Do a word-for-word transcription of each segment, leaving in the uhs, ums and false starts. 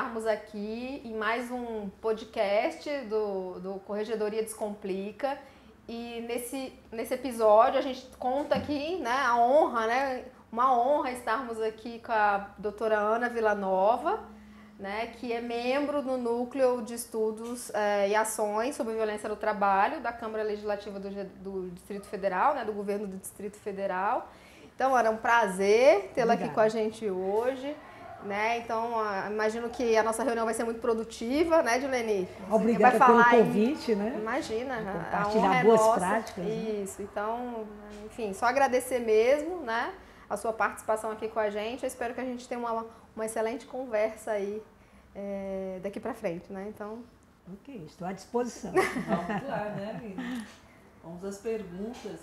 estarmos aqui em mais um podcast do, do Corregedoria Descomplica. E nesse, nesse episódio a gente conta aqui, né, a honra, né, uma honra estarmos aqui com a doutora Ana Villanova, né, que é membro do Núcleo de Estudos é, e Ações sobre Violência no Trabalho da Câmara Legislativa do, do Distrito Federal, né, do Governo do Distrito Federal. Então, Ana, é um prazer tê-la aqui com a gente hoje. Né? Então, imagino que a nossa reunião vai ser muito produtiva, né, Dileni? Obrigada pelo convite, em... né? Imagina, compartilhar boas nossa. práticas. Isso, né? Então, enfim, só agradecer mesmo, né, a sua participação aqui com a gente. Eu espero que a gente tenha uma, uma excelente conversa aí é, daqui para frente, né? Então... Ok, estou à disposição. Vamos lá, né, Lina? Vamos às perguntas.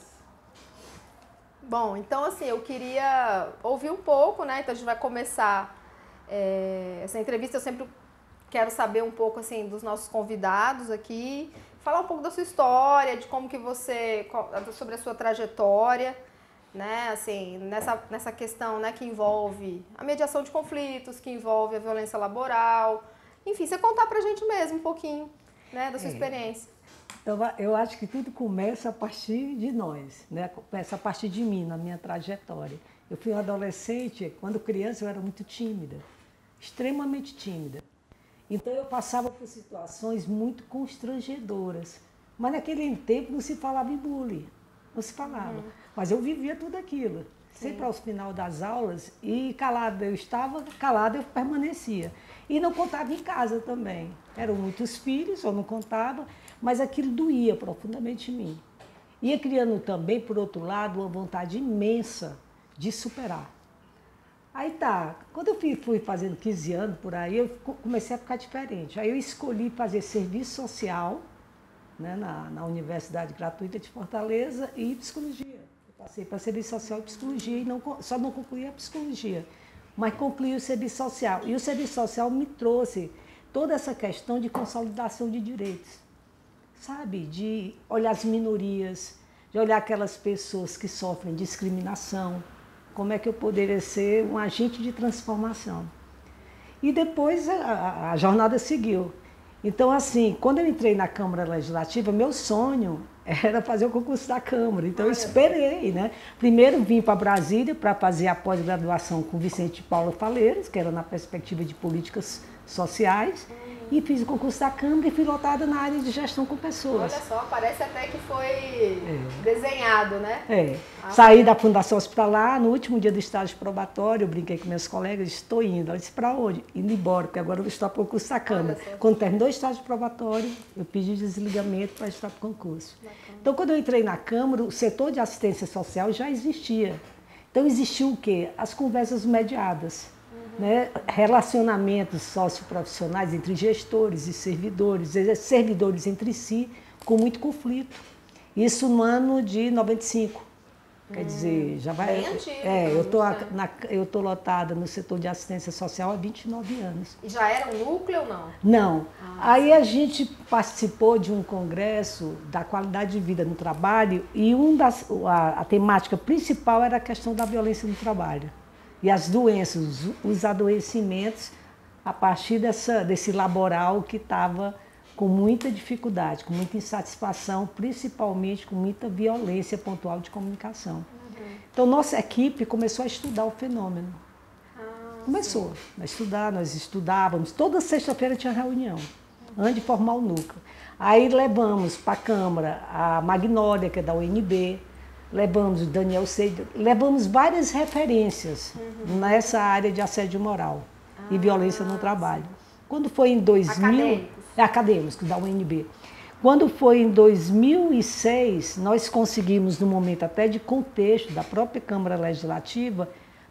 Bom, então assim, eu queria ouvir um pouco, né? Então a gente vai começar é, essa entrevista. Eu sempre quero saber um pouco assim dos nossos convidados aqui, falar um pouco da sua história, de como que você, sobre a sua trajetória, né? Assim, nessa, nessa questão, né, que envolve a mediação de conflitos, que envolve a violência laboral. Enfim, você contar pra gente mesmo um pouquinho, né, da sua é. experiência. Então, eu acho que tudo começa a partir de nós, né? Começa a partir de mim, na minha trajetória. Eu fui uma adolescente, quando criança eu era muito tímida, extremamente tímida. Então eu passava por situações muito constrangedoras. Mas naquele tempo não se falava em bullying, não se falava. Uhum. Mas eu vivia tudo aquilo. Sim. Sempre ao final das aulas, e calada eu estava, calada eu permanecia. E não contava em casa também. Eram muitos filhos, eu não contava. Mas aquilo doía profundamente em mim. Ia criando também, por outro lado, uma vontade imensa de superar. Aí tá, quando eu fui, fui fazendo quinze anos por aí, eu comecei a ficar diferente. Aí eu escolhi fazer serviço social, né, na, na Universidade Gratuita de Fortaleza, e psicologia. Eu passei para serviço social e psicologia, e não, só não concluí a psicologia, mas concluí o serviço social. E o serviço social me trouxe toda essa questão de consolidação de direitos. Sabe, de olhar as minorias, de olhar aquelas pessoas que sofrem discriminação, como é que eu poderia ser um agente de transformação. E depois a, a jornada seguiu. Então, assim, quando eu entrei na Câmara Legislativa, meu sonho era fazer o concurso da Câmara. Então, eu esperei, né? Primeiro vim para Brasília para fazer a pós-graduação com Vicente de Paula Faleiros, que era na perspectiva de políticas sociais. E fiz o concurso da Câmara e fui lotada na área de gestão com pessoas. Olha só, parece até que foi é. desenhado, né? É. Ah, Saí da Fundação Hospitalar, no último dia do estágio probatório, eu brinquei com meus colegas, estou indo. Ela disse, para onde? Indo embora, porque agora eu vou estar para o concurso da Câmara. Quando terminou o estágio probatório, eu pedi desligamento para estar para o concurso. Bacana. Então, quando eu entrei na Câmara, o setor de assistência social já existia. Então, existiu o quê? As conversas mediadas. Né, relacionamentos socioprofissionais entre gestores e servidores, servidores entre si, com muito conflito. Isso no ano de noventa e cinco. Hum, Quer dizer, já vai. Bem antigo, é, eu tô na, eu tô lotada no setor de assistência social há vinte e nove anos. E já era um núcleo ou não? Não. Ah, Aí a gente participou de um congresso da qualidade de vida no trabalho e um das, a, a temática principal era a questão da violência no trabalho. E as doenças, os adoecimentos, a partir dessa, desse laboral que estava com muita dificuldade, com muita insatisfação, principalmente com muita violência pontual de comunicação. Uhum. Então, nossa equipe começou a estudar o fenômeno. Ah, começou sim. a estudar, nós estudávamos, toda sexta-feira tinha reunião, uhum. antes de formar o núcleo. Aí levamos para a Câmara a Magnólia, que é da U N B, levamos o Daniel Seide, levamos várias referências uhum. nessa área de assédio moral ah, e violência no trabalho. Sim. Quando foi em dois mil... É, acadêmicos, da U N B. Quando foi em dois mil e seis, nós conseguimos, no momento até de contexto da própria Câmara Legislativa,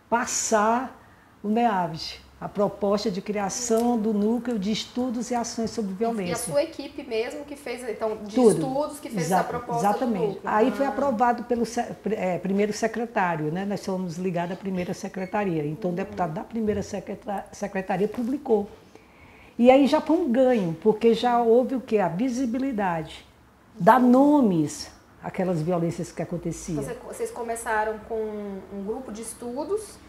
passar o NEAVES, a proposta de criação do Núcleo de Estudos e Ações sobre Violência. E a sua equipe mesmo que fez, então, de Tudo. estudos, que fez Exato, essa proposta exatamente. do núcleo. Aí ah. foi aprovado pelo é, primeiro secretário, né? Nós somos ligados à primeira secretaria. Então, uhum. o deputado da primeira secretaria publicou. E aí já foi um ganho, porque já houve o quê? A visibilidade, dar nomes àquelas violências que aconteciam. Então, vocês começaram com um grupo de estudos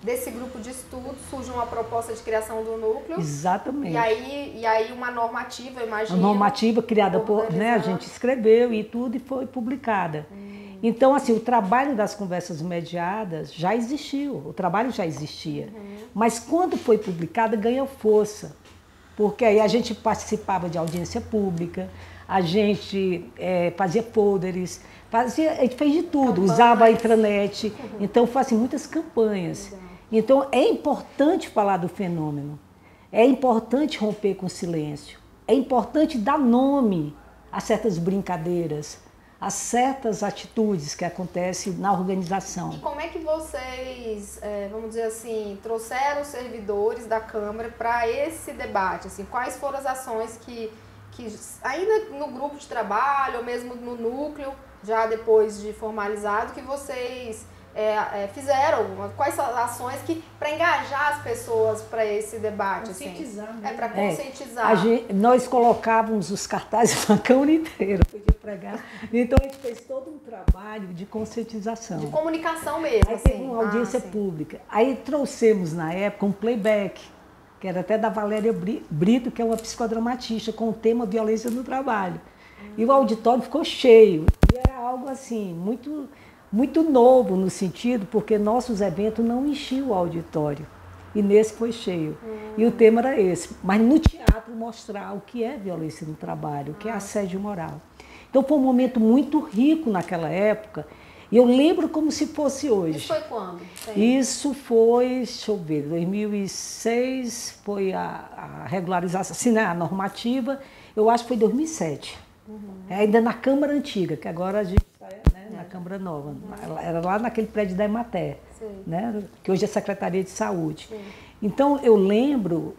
desse grupo de estudo surge uma proposta de criação do núcleo. Exatamente. E aí, e aí uma normativa, imagina. Uma normativa criada por, né, a gente escreveu e tudo e foi publicada. Hum. Então, assim, o trabalho das conversas mediadas já existiu, o trabalho já existia. Uhum. Mas quando foi publicada, ganhou força. Porque aí a gente participava de audiência pública, a gente é, fazia folders, fazia, a gente fez de tudo, campanhas. Usava a intranet, uhum. Então fazia muitas campanhas. Legal. Então é importante falar do fenômeno, é importante romper com o silêncio, é importante dar nome a certas brincadeiras, a certas atitudes que acontecem na organização. E como é que vocês, é, vamos dizer assim, trouxeram os servidores da Câmara para esse debate? Assim, quais foram as ações que, que, ainda no grupo de trabalho, ou mesmo no núcleo, já depois de formalizado, que vocês é, é, fizeram? Quais são as ações que para engajar as pessoas para esse debate? Conscientizar, assim? Né? É para conscientizar. É, a gente, nós colocávamos os cartazes na Câmara inteira. Pregar. Então a gente fez todo um trabalho de conscientização. De comunicação mesmo. Aí assim. teve uma audiência ah, pública. Aí trouxemos na época um playback, que era até da Valéria Brito, que é uma psicodramatista, com o tema violência no trabalho. Hum. E o auditório ficou cheio. E era algo assim, muito, muito novo no sentido, porque nossos eventos não enchiam o auditório. E nesse foi cheio. Hum. E o tema era esse. Mas no teatro mostrar o que é violência no trabalho, o que é assédio moral. Então foi um momento muito rico naquela época, e eu lembro como se fosse hoje. Isso foi quando? Sim. Isso foi, deixa eu ver, dois mil e seis foi a, a regularização, assim, né, a normativa, eu acho que foi dois mil e sete. Uhum. É, ainda na Câmara Antiga, que agora a gente está, né, é. na Câmara Nova. Uhum. Era lá naquele prédio da Emater, né, que hoje é Secretaria de Saúde. Sim. Então eu lembro,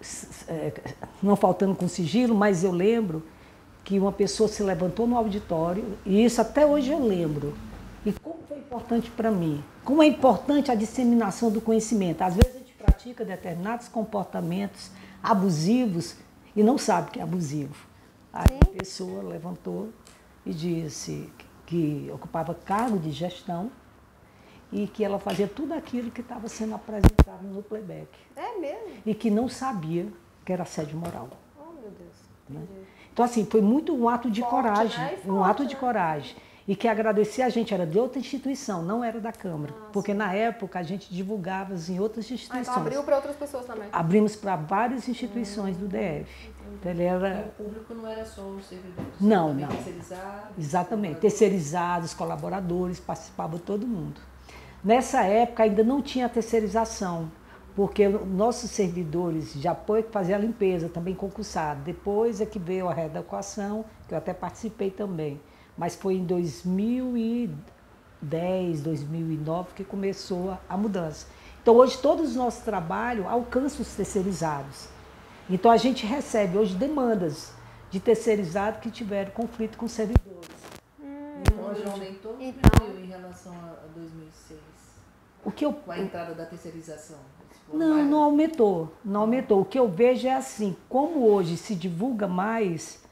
não faltando com sigilo, mas eu lembro que uma pessoa se levantou no auditório, e isso até hoje eu lembro. E como foi importante para mim? Como é importante a disseminação do conhecimento. Às vezes a gente pratica determinados comportamentos abusivos e não sabe que é abusivo. Aí Sim. a pessoa levantou e disse que ocupava cargo de gestão e que ela fazia tudo aquilo que estava sendo apresentado no playback. É mesmo? E que não sabia que era assédio moral. Oh, meu Deus. Né? Então, assim, foi muito um ato de Forte, coragem, né? Forte, um ato né? de coragem. E que agradecer a gente, era de outra instituição, não era da Câmara. Ah, porque sim. na época a gente divulgava em outras Ah, instituições. então abriu para outras pessoas também? Abrimos para várias instituições hum, do D F. Então, ele era... E o público não era só os servidores? Não, também não. Terceirizados? Exatamente. Terceirizados, colaboradores, participava todo mundo. Nessa época ainda não tinha terceirização, porque nossos servidores de apoio que faziam a limpeza, também concursados. Depois é que veio a readequação, que eu até participei também. Mas foi em dois mil e dez, dois mil e nove que começou a mudança. Então hoje todos os nossos trabalhos alcançam os terceirizados. Então a gente recebe hoje demandas de terceirizados que tiveram conflito com servidores. Hum, então hoje aumentou então, em relação a dois mil e seis? O que eu, com a entrada da terceirização? Não, não aumentou, não aumentou. O que eu vejo é assim, como hoje se divulga mais,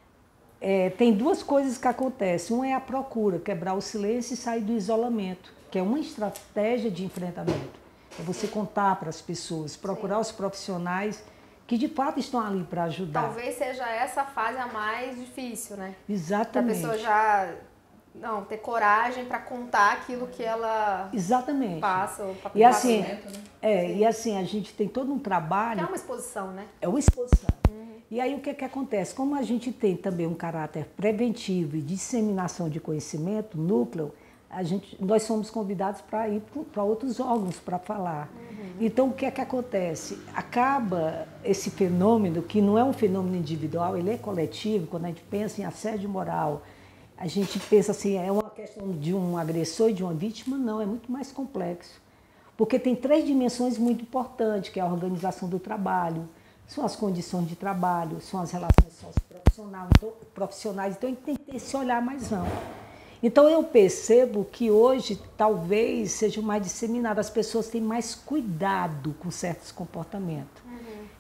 é, tem duas coisas que acontecem. Uma é a procura, quebrar o silêncio e sair do isolamento, que é uma estratégia de enfrentamento. É você contar para as pessoas, procurar Sim. os profissionais que de fato estão ali para ajudar. Talvez seja essa fase a mais difícil, né? Exatamente. Para a pessoa já... Não, ter coragem para contar aquilo que ela Exatamente. passa. E assim, né? é, e assim, a gente tem todo um trabalho... Que é uma exposição, né? É uma exposição. Uhum. E aí o que, que acontece? Como a gente tem também um caráter preventivo e de disseminação de conhecimento, núcleo, a gente, nós somos convidados para ir para outros órgãos para falar. Uhum. Então o que é que acontece? Acaba esse fenômeno, que não é um fenômeno individual, ele é coletivo, quando a gente pensa em assédio moral, a gente pensa assim, é uma questão de um agressor e de uma vítima? Não, é muito mais complexo. Porque tem três dimensões muito importantes, que é a organização do trabalho, são as condições de trabalho, são as relações socioprofissionais, então, profissionais, então a gente tem que ter esse olhar mais amplo. Então eu percebo que hoje talvez seja mais disseminado, as pessoas têm mais cuidado com certos comportamentos. Uhum.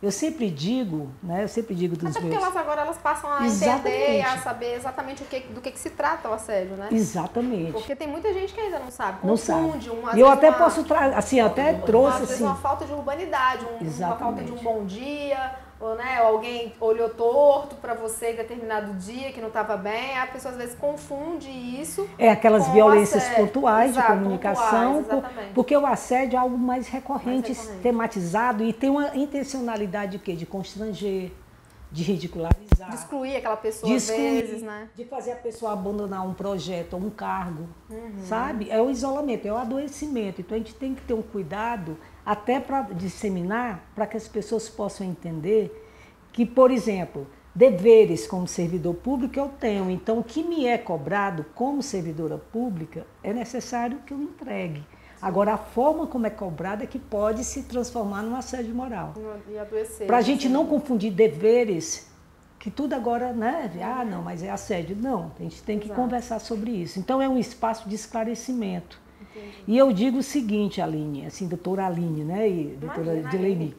Eu sempre digo, né? Eu sempre digo dos Até meus... porque elas agora elas passam a Exatamente. entender, a saber exatamente o que, do que, que se trata o assédio, né? Exatamente. Porque tem muita gente que ainda não sabe, Não confunde. sabe. Um, E eu vezes até uma, posso trazer, assim, eu até trouxe às vezes assim... uma falta de urbanidade, um, uma falta de um Exatamente. bom dia, ou né, alguém olhou torto para você em determinado dia que não estava bem, a pessoa às vezes confunde isso. É aquelas com violências assédio. pontuais Exato, de comunicação, pontuais, por, porque o assédio é algo mais recorrente, Mais recorrente. tematizado e tem uma intencionalidade de quê? De constranger, de ridicularizar. De excluir aquela pessoa de às excluir, vezes, né? de fazer a pessoa abandonar um projeto ou um cargo, Uhum. sabe? É o isolamento, é o adoecimento. Então a gente tem que ter um cuidado até para disseminar, para que as pessoas possam entender que, por exemplo, deveres como servidor público eu tenho. Então o que me é cobrado como servidora pública é necessário que eu entregue. Agora, a forma como é cobrada é que pode se transformar num assédio moral. E adoecer. Para a gente não confundir deveres, que tudo agora, né? Ah, não, mas é assédio. Não, a gente tem que Exato. conversar sobre isso. Então, é um espaço de esclarecimento. Entendi. E eu digo o seguinte, Aline, assim, doutora Aline, né? E doutora Imagina, Dileni.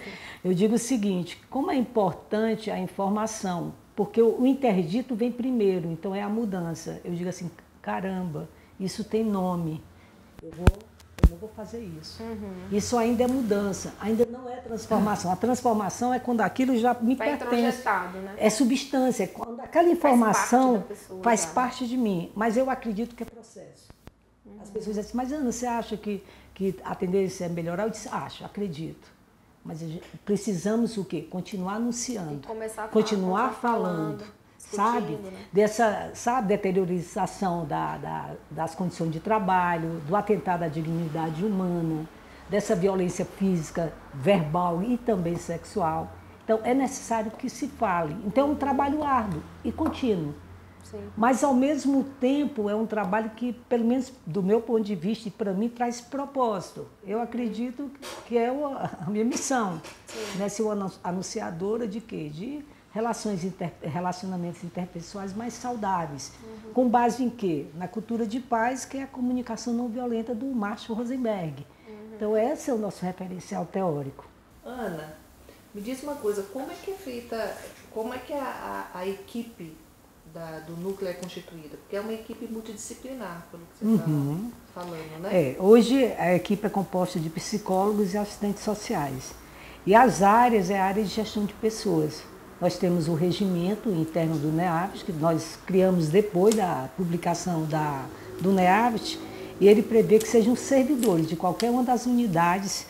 Eu digo o seguinte, como é importante a informação, porque o, o interdito vem primeiro, então é a mudança. Eu digo assim, caramba, isso tem nome. Eu vou... Eu não vou fazer isso. Uhum. Isso ainda é mudança, ainda não é transformação. A transformação é quando aquilo já me Vai pertence. né? É substância, é quando aquela informação faz parte, pessoa, faz parte de mim. Mas eu acredito que é processo. Uhum. As pessoas dizem assim, mas Ana, você acha que, que a tendência é melhorar? Eu disse, acho, acredito. Mas a gente, precisamos o quê? Continuar anunciando. Começar a falar, continuar falando. falando. Sabe? Né? Dessa, sabe, deteriorização da, da, das condições de trabalho, do atentado à dignidade humana, dessa violência física, verbal e também sexual. Então, é necessário que se fale. Então, é um trabalho árduo e contínuo. Sim. Mas, ao mesmo tempo, é um trabalho que, pelo menos do meu ponto de vista, e para mim, traz propósito. Eu acredito que é a minha missão. Né? Ser uma anunciadora de quê? De relações inter, relacionamentos interpessoais mais saudáveis. Uhum. Com base em quê? Na cultura de paz, que é a comunicação não violenta do Marshall Rosenberg. Uhum. Então, esse é o nosso referencial teórico. Ana, me diz uma coisa, como é que é feita, como é que a, a, a equipe da, do núcleo é constituída? Porque é uma equipe multidisciplinar, pelo que você está uhum. falando, né? É, hoje a equipe é composta de psicólogos e assistentes sociais. E as áreas é a área de gestão de pessoas. Nós temos o regimento interno do NEAVIT, que nós criamos depois da publicação da, do NEAVIT, e ele prevê que sejam servidores de qualquer uma das unidades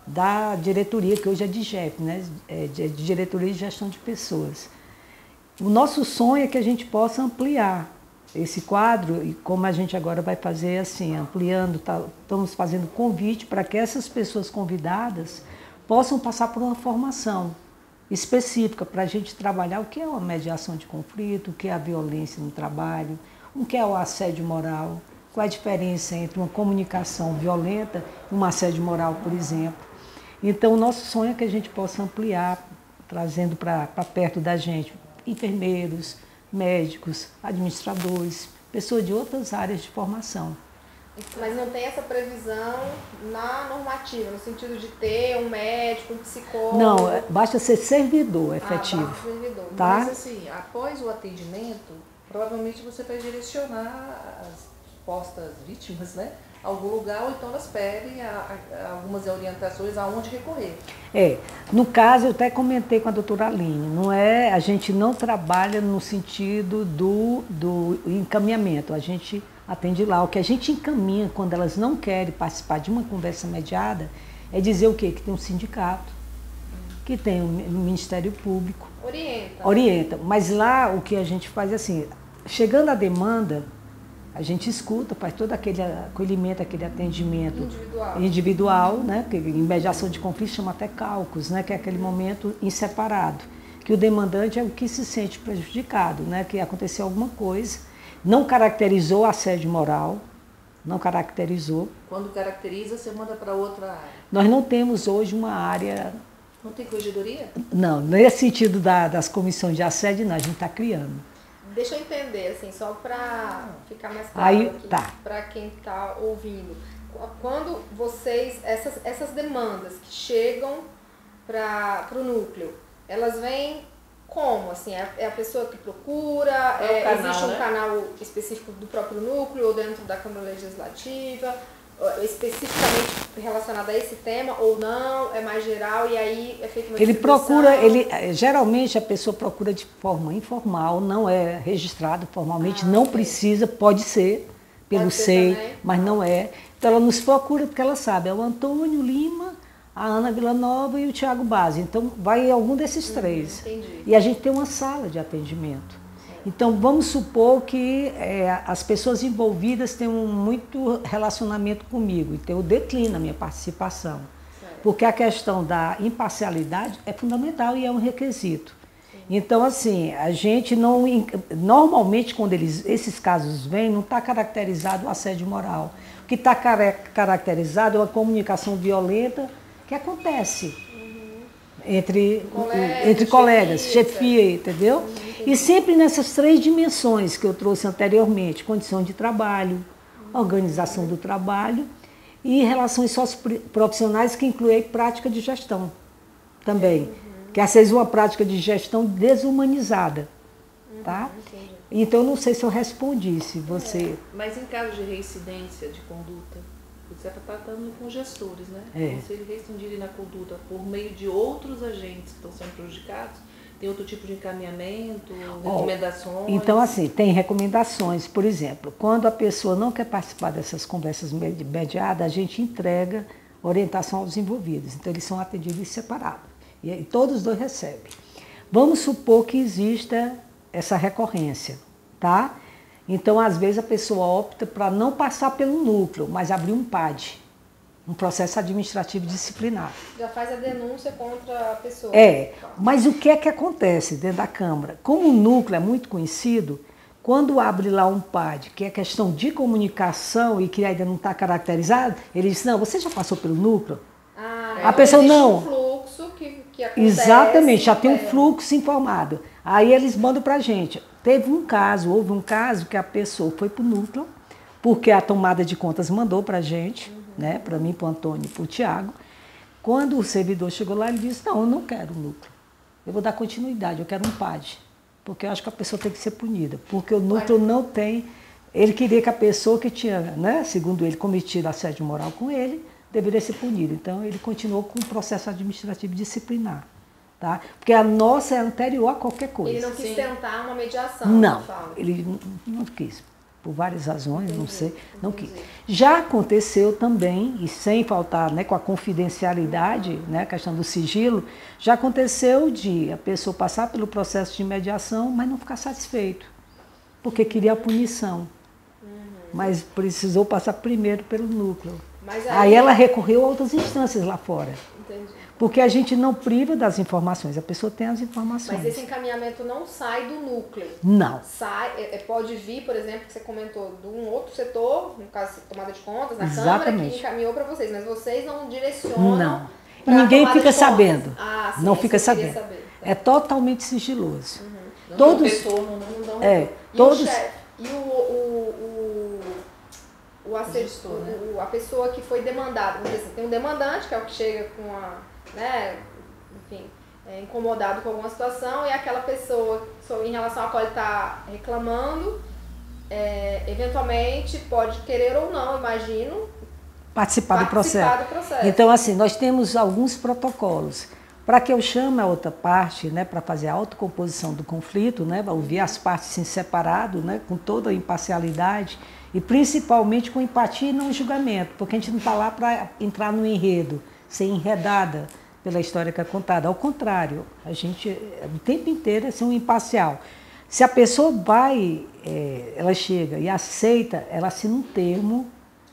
da diretoria, que hoje é D G E P, né? É de Diretoria de Gestão de Pessoas. O nosso sonho é que a gente possa ampliar esse quadro, e como a gente agora vai fazer assim, ampliando, tá, estamos fazendo convite para que essas pessoas convidadas possam passar por uma formação específica para a gente trabalhar o que é uma mediação de conflito, o que é a violência no trabalho, o que é o assédio moral, qual é a diferença entre uma comunicação violenta e um assédio moral, por exemplo. Então, o nosso sonho é que a gente possa ampliar, trazendo para perto da gente enfermeiros, médicos, administradores, pessoas de outras áreas de formação. Mas não tem essa previsão na normativa, no sentido de ter um médico, um psicólogo? Não, basta ser servidor efetivo. Ah, basta servidor. Tá? Mas assim, após o atendimento, provavelmente você vai direcionar as supostas vítimas, né? A algum lugar, ou então elas pedem a, a, algumas orientações aonde recorrer. É, no caso eu até comentei com a doutora Aline, não é, a gente não trabalha no sentido do, do encaminhamento, a gente atende lá. O que a gente encaminha quando elas não querem participar de uma conversa mediada é dizer o quê? Que tem um sindicato, que tem o Ministério Público. Orienta. Orienta. Mas lá o que a gente faz é assim, chegando a demanda, a gente escuta, faz todo aquele acolhimento, aquele atendimento individual, individual, né? Que em mediação de conflito chama até caucus, né? Que é aquele momento em separado. Que o demandante é o que se sente prejudicado, né? Que aconteceu alguma coisa. Não caracterizou assédio moral, não caracterizou. Quando caracteriza, você manda para outra área? Nós não temos hoje uma área... Não tem corregedoria? Não, nesse sentido da, das comissões de assédio, não, a gente está criando. Deixa eu entender, assim, só para ficar mais claro aqui, tá. para quem está ouvindo. Quando vocês, essas, essas demandas que chegam para o núcleo, elas vêm como? Assim, é, é a pessoa que procura, é é, canal, existe um né? canal específico do próprio núcleo ou dentro da Câmara Legislativa, especificamente relacionado a esse tema ou não, é mais geral e aí é feito uma Ele distribuição? procura, ele, geralmente a pessoa procura de forma informal, não é registrado formalmente, Ah, não ok. precisa, pode ser, pelo Pode ser S E I, também. mas não é. Então ela nos procura porque ela sabe, é o Antônio Lima, a Ana Villanova e o Tiago Base. Então vai em algum desses três. entendi. E a gente tem uma sala de atendimento. Então vamos supor que é, as pessoas envolvidas tenham muito relacionamento comigo, então eu declino a minha participação. Certo. Porque a questão da imparcialidade é fundamental e é um requisito. Então, assim, a gente não... Normalmente, quando eles, esses casos vêm, não está caracterizado o assédio moral. O que está caracterizado é uma comunicação violenta que acontece uhum. entre, Colegas, entre colegas, chefia, chefia, entendeu? Uhum, e sempre nessas três dimensões que eu trouxe anteriormente, condição de trabalho, uhum. organização do trabalho e relações socioprofissionais que incluem prática de gestão também. Uhum. Que às vezes uma prática de gestão desumanizada, tá? Entendi. Então, não sei se eu respondi, se você... É, mas em caso de reincidência de conduta, você está tratando com gestores, né? É. Então, se eles reincidirem na conduta por meio de outros agentes que estão sendo prejudicados, tem outro tipo de encaminhamento, recomendações? Oh, então, assim, tem recomendações. Por exemplo, quando a pessoa não quer participar dessas conversas mediadas, a gente entrega orientação aos envolvidos. Então, eles são atendidos em separado. E todos os dois recebem. Vamos supor que exista essa recorrência, tá? Então, às vezes, a pessoa opta para não passar pelo núcleo, mas abrir um P A D, um processo administrativo disciplinar. Já faz a denúncia contra a pessoa. É, mas o que é que acontece dentro da Câmara? Como o núcleo é muito conhecido, quando abre lá um P A D, que é questão de comunicação e que ainda não está caracterizado, ele diz, não, você já passou pelo núcleo? Ah, a pessoa não. Um fluxo que, que acontece. Exatamente, já tem um é. fluxo informado. Aí eles mandam para a gente. Teve um caso, houve um caso que a pessoa foi para o núcleo, porque a tomada de contas mandou para a gente, uhum. né, para mim, para o Antônio e para o Tiago. Quando o servidor chegou lá, ele disse, não, eu não quero o núcleo. Eu vou dar continuidade, eu quero um P A D. Porque eu acho que a pessoa tem que ser punida. Porque o núcleo não tem... Ele queria que a pessoa que tinha, né, segundo ele, cometido assédio moral com ele, deveria ser punida. Então, ele continuou com o processo administrativo disciplinar. Tá? Porque a nossa é anterior a qualquer coisa. Ele não quis Sim. tentar uma mediação. Não, fala. ele não, não quis. Por várias razões, Entendi, não sei, não entendi. quis. Já aconteceu também, e sem faltar, né, com a confidencialidade, né, a questão do sigilo, já aconteceu de a pessoa passar pelo processo de mediação, mas não ficar satisfeito, porque queria a punição. Uhum. Mas precisou passar primeiro pelo núcleo. Mas aí... aí ela recorreu a outras instâncias lá fora. Entendi. Porque a gente não priva das informações, a pessoa tem as informações. Mas esse encaminhamento não sai do núcleo? Não. Sai, é, pode vir, por exemplo, que você comentou, de um outro setor, no caso, tomada de contas, na Exatamente. Câmara, que encaminhou para vocês, mas vocês não direcionam. Não. E ninguém fica sabendo. Ah, sim, não fica sabendo. Saber, tá. É totalmente sigiloso. Uhum. Não Todos. retorno, não, não É, E todos. o chefe, e o, o, o, o assessor, o gestor, né? o, a pessoa que foi demandada, vamos dizer assim, tem um demandante, que é o que chega com a, né, enfim, é, incomodado com alguma situação, e aquela pessoa, em relação à qual ele está reclamando, é, eventualmente pode querer ou não, imagino, Participar, do, participar processo. do processo. Então, assim, nós temos alguns protocolos. Para que eu chame a outra parte, né, para fazer a autocomposição do conflito, né, ouvir as partes em separado, né, com toda a imparcialidade e principalmente com empatia e não julgamento, porque a gente não está lá para entrar no enredo, ser enredada pela história que é contada. Ao contrário, a gente o tempo inteiro é ser um imparcial. Se a pessoa vai, é, ela chega e aceita, ela assina um termo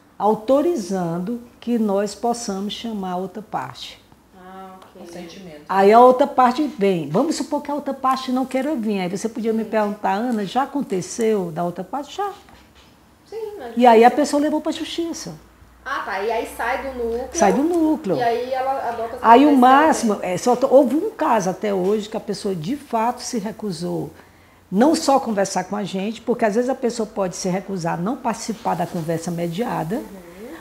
autorizando que nós possamos chamar a outra parte. Ah, ok. Consentimento. Aí a outra parte vem. Vamos supor que a outra parte não queira vir. Aí você podia me perguntar, Ana, já aconteceu da outra parte? Já. Sim, mas... E aí a pessoa levou para a justiça. Ah, tá. E aí sai do núcleo. Sai do núcleo. E aí ela adota... Aí o máximo, é, só, houve um caso até hoje que a pessoa de fato se recusou. Não só conversar com a gente, porque às vezes a pessoa pode se recusar a não participar da conversa mediada, uhum,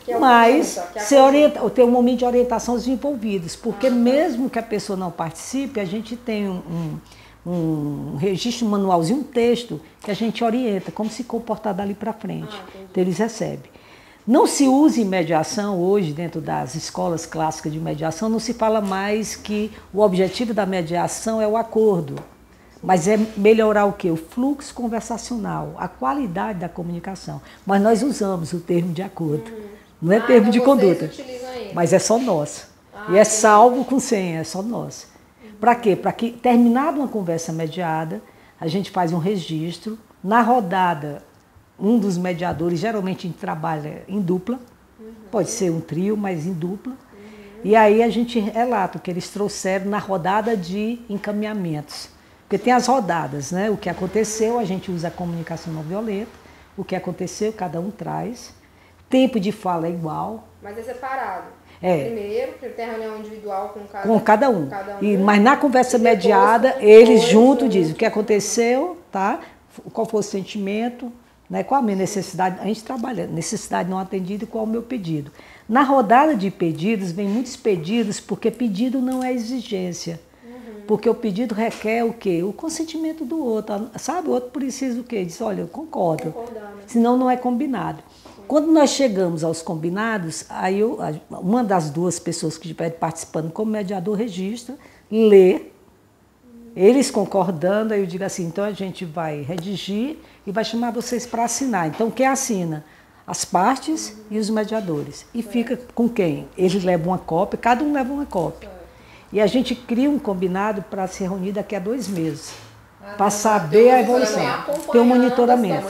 Que é o mas conjunta, que é a você conjunta. orienta, tem um momento de orientação aos envolvidos, porque ah, mesmo que a pessoa não participe, a gente tem um, um, um registro, um manualzinho, um texto que a gente orienta como se comportar dali para frente. Ah, então eles recebem. Não se usa em mediação hoje, dentro das escolas clássicas de mediação, não se fala mais que o objetivo da mediação é o acordo. Mas é melhorar o quê? O fluxo conversacional, a qualidade da comunicação. Mas nós usamos o termo de acordo. Uhum. Não é ah, termo então de conduta. Mas é só nosso. Ah, e é entendi. Salvo com senha, é só nosso. Uhum. Para quê? Para que, terminada uma conversa mediada, a gente faz um registro. Na rodada, um dos mediadores, geralmente a gente trabalha em dupla. Uhum. Pode ser um trio, mas em dupla. Uhum. E aí a gente relata o que eles trouxeram na rodada de encaminhamentos. Porque tem as rodadas, né? O que aconteceu, a gente usa a comunicação não violenta. O que aconteceu, cada um traz. Tempo de fala é igual. Mas é separado. É. Primeiro, tem a reunião individual com cada, com cada um. Com cada um. E, mas na conversa depois, mediada, eles juntos dizem o que aconteceu, tá? Qual foi o sentimento, né? Qual a minha necessidade. A gente trabalha necessidade não atendida e qual o meu pedido. Na rodada de pedidos, vem muitos pedidos, porque pedido não é exigência. Porque o pedido requer o quê? O consentimento do outro. Sabe, o outro precisa o quê? Diz, olha, eu concordo. Concordar, né? Senão não é combinado. Sim. Quando nós chegamos aos combinados, aí eu, uma das duas pessoas que estiver participando como mediador registra, lê, hum. eles concordando, aí eu digo assim, então a gente vai redigir e vai chamar vocês para assinar. Então quem assina? As partes uhum. e os mediadores. E é. Fica com quem? Eles levam uma cópia, cada um leva uma cópia. É. E a gente cria um combinado para se reunir daqui a dois meses, ah, para saber a evolução, ter um monitoramento.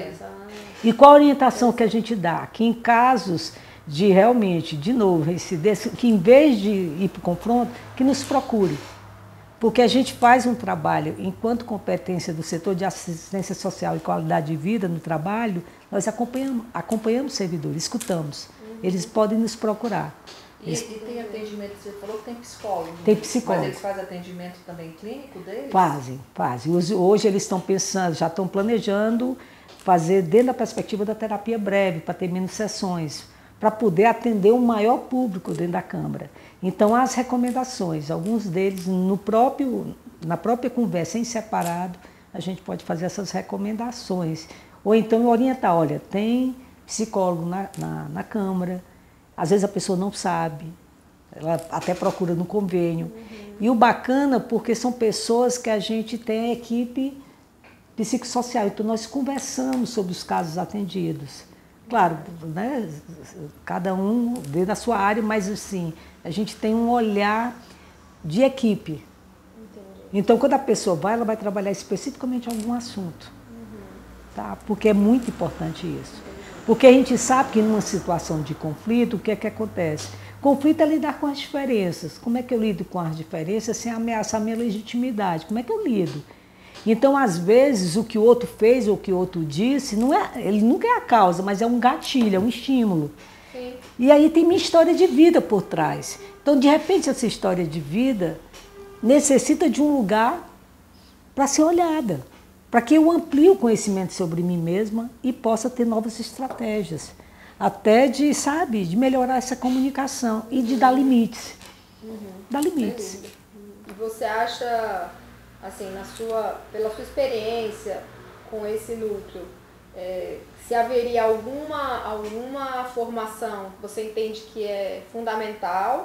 E qual a orientação que a gente dá? Que em casos de realmente, de novo, que em vez de ir para o confronto, que nos procure. Porque a gente faz um trabalho, enquanto competência do setor de assistência social e qualidade de vida no trabalho, nós acompanhamos, acompanhamos servidores, escutamos. Uhum. Eles podem nos procurar. E, e tem atendimento, você falou que tem psicólogo. Tem psicólogo. Mas eles fazem atendimento também clínico deles? Fazem, fazem. Hoje, hoje eles estão pensando, já estão planejando fazer dentro da perspectiva da terapia breve, para ter menos sessões, para poder atender um maior público dentro da Câmara. Então, as recomendações, alguns deles no próprio, na própria conversa em separado, a gente pode fazer essas recomendações. Ou então orientar, olha, tem psicólogo na, na, na Câmara. Às vezes a pessoa não sabe, ela até procura no convênio. Uhum. E o bacana, porque são pessoas que a gente tem a equipe psicossocial, então nós conversamos sobre os casos atendidos. Claro, né, cada um dentro da sua área, mas assim, a gente tem um olhar de equipe. Entendi. Então, quando a pessoa vai, ela vai trabalhar especificamente algum assunto. Uhum. Tá? Porque é muito importante isso. Porque a gente sabe que numa situação de conflito, o que é que acontece? Conflito é lidar com as diferenças. Como é que eu lido com as diferenças sem ameaçar a minha legitimidade? Como é que eu lido? Então, às vezes, o que o outro fez ou o que o outro disse, não é, ele nunca é a causa, mas é um gatilho, é um estímulo. Sim. E aí tem minha história de vida por trás. Então, de repente, essa história de vida necessita de um lugar para ser olhada. Para que eu amplie o conhecimento sobre mim mesma e possa ter novas estratégias. Até de, sabe, de melhorar essa comunicação e de dar limites. Uhum. Dar limites. E você acha, assim, na sua, pela sua experiência com esse núcleo, é, se haveria alguma, alguma formação que você entende que é fundamental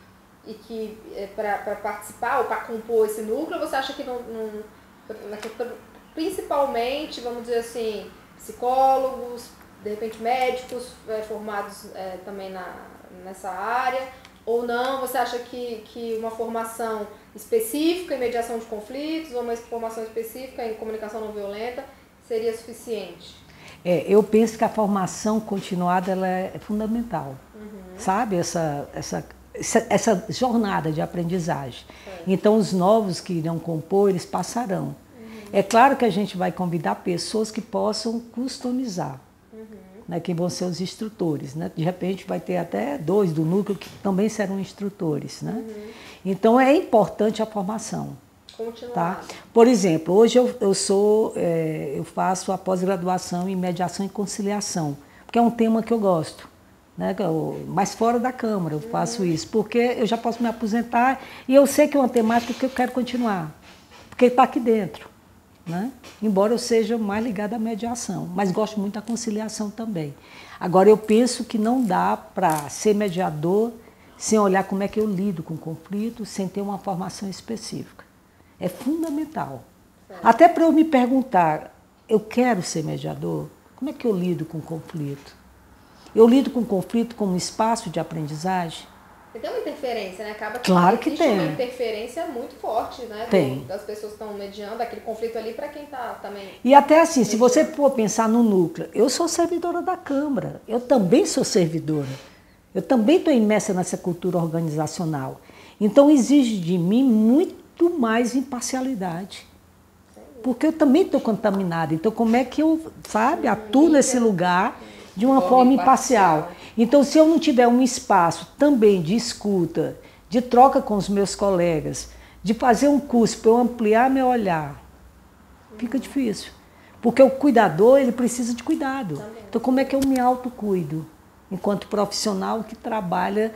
e que é para participar ou para compor esse núcleo, você acha que não... não principalmente, vamos dizer assim, psicólogos, de repente médicos é, formados é, também na, nessa área, ou não? Você acha que, que uma formação específica em mediação de conflitos ou uma formação específica em comunicação não violenta seria suficiente? É, eu penso que a formação continuada ela é fundamental, uhum. sabe? Essa, essa, essa, essa jornada de aprendizagem. É. Então, os novos que irão compor, eles passarão. É claro que a gente vai convidar pessoas que possam customizar, uhum. né, que vão ser os instrutores. Né? De repente vai ter até dois do núcleo que também serão instrutores. Né? Uhum. Então é importante a formação. Continuar. Tá? Por exemplo, hoje eu, eu, sou, é, eu faço a pós-graduação em mediação e conciliação, porque é um tema que eu gosto. né? Mas fora da Câmara eu faço uhum. isso, porque eu já posso me aposentar e eu sei que é uma temática que eu quero continuar, porque está aqui dentro, né? Embora eu seja mais ligada à mediação, mas gosto muito da conciliação também. Agora, eu penso que não dá para ser mediador sem olhar como é que eu lido com conflito, sem ter uma formação específica. É fundamental. É. Até para eu me perguntar, eu quero ser mediador? Como é que eu lido com conflito? Eu lido com conflito como um espaço de aprendizagem? Tem uma interferência, né? Acaba que claro que tem. uma interferência muito forte, né? Tem. Do, das pessoas que estão mediando aquele conflito ali para quem está também. E até assim, mediando. Se você for pensar no núcleo, eu sou servidora da Câmara, eu também sou servidora. Eu também estou imersa nessa cultura organizacional. Então exige de mim muito mais imparcialidade. Porque eu também estou contaminada. Então como é que eu, sabe, atuo nesse lugar de uma forma imparcial? Então, se eu não tiver um espaço também de escuta, de troca com os meus colegas, de fazer um curso para eu ampliar meu olhar, fica difícil. Porque o cuidador, ele precisa de cuidado. Então, como é que eu me autocuido? Enquanto profissional que trabalha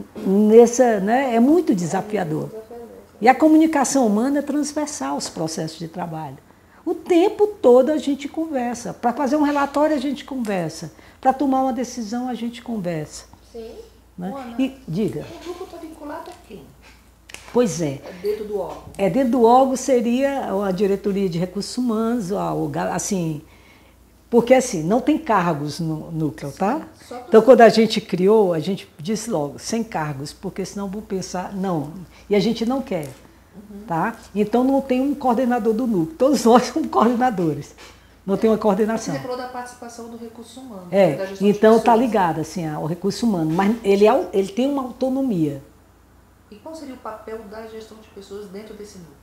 nessa, né? É muito desafiador. E a comunicação humana é transversal aos processos de trabalho. O tempo todo a gente conversa. Para fazer um relatório, a gente conversa. Para tomar uma decisão, a gente conversa. Sim. Né? Ana, e diga. O grupo está vinculado a quem? Pois é. É dentro do órgão. É dentro do órgão seria a diretoria de recursos humanos, assim, porque assim, não tem cargos no núcleo, tá? Sim, então quando a gente criou, a gente disse logo, sem cargos, porque senão vão pensar, não, e a gente não quer. Uhum. Tá? Então não tem um coordenador do núcleo, todos nós somos coordenadores. Não tem uma coordenação. Você falou da participação do recurso humano. É, da gestão então está ligado assim, ao recurso humano, mas ele, é, ele tem uma autonomia. E qual seria o papel da gestão de pessoas dentro desse núcleo?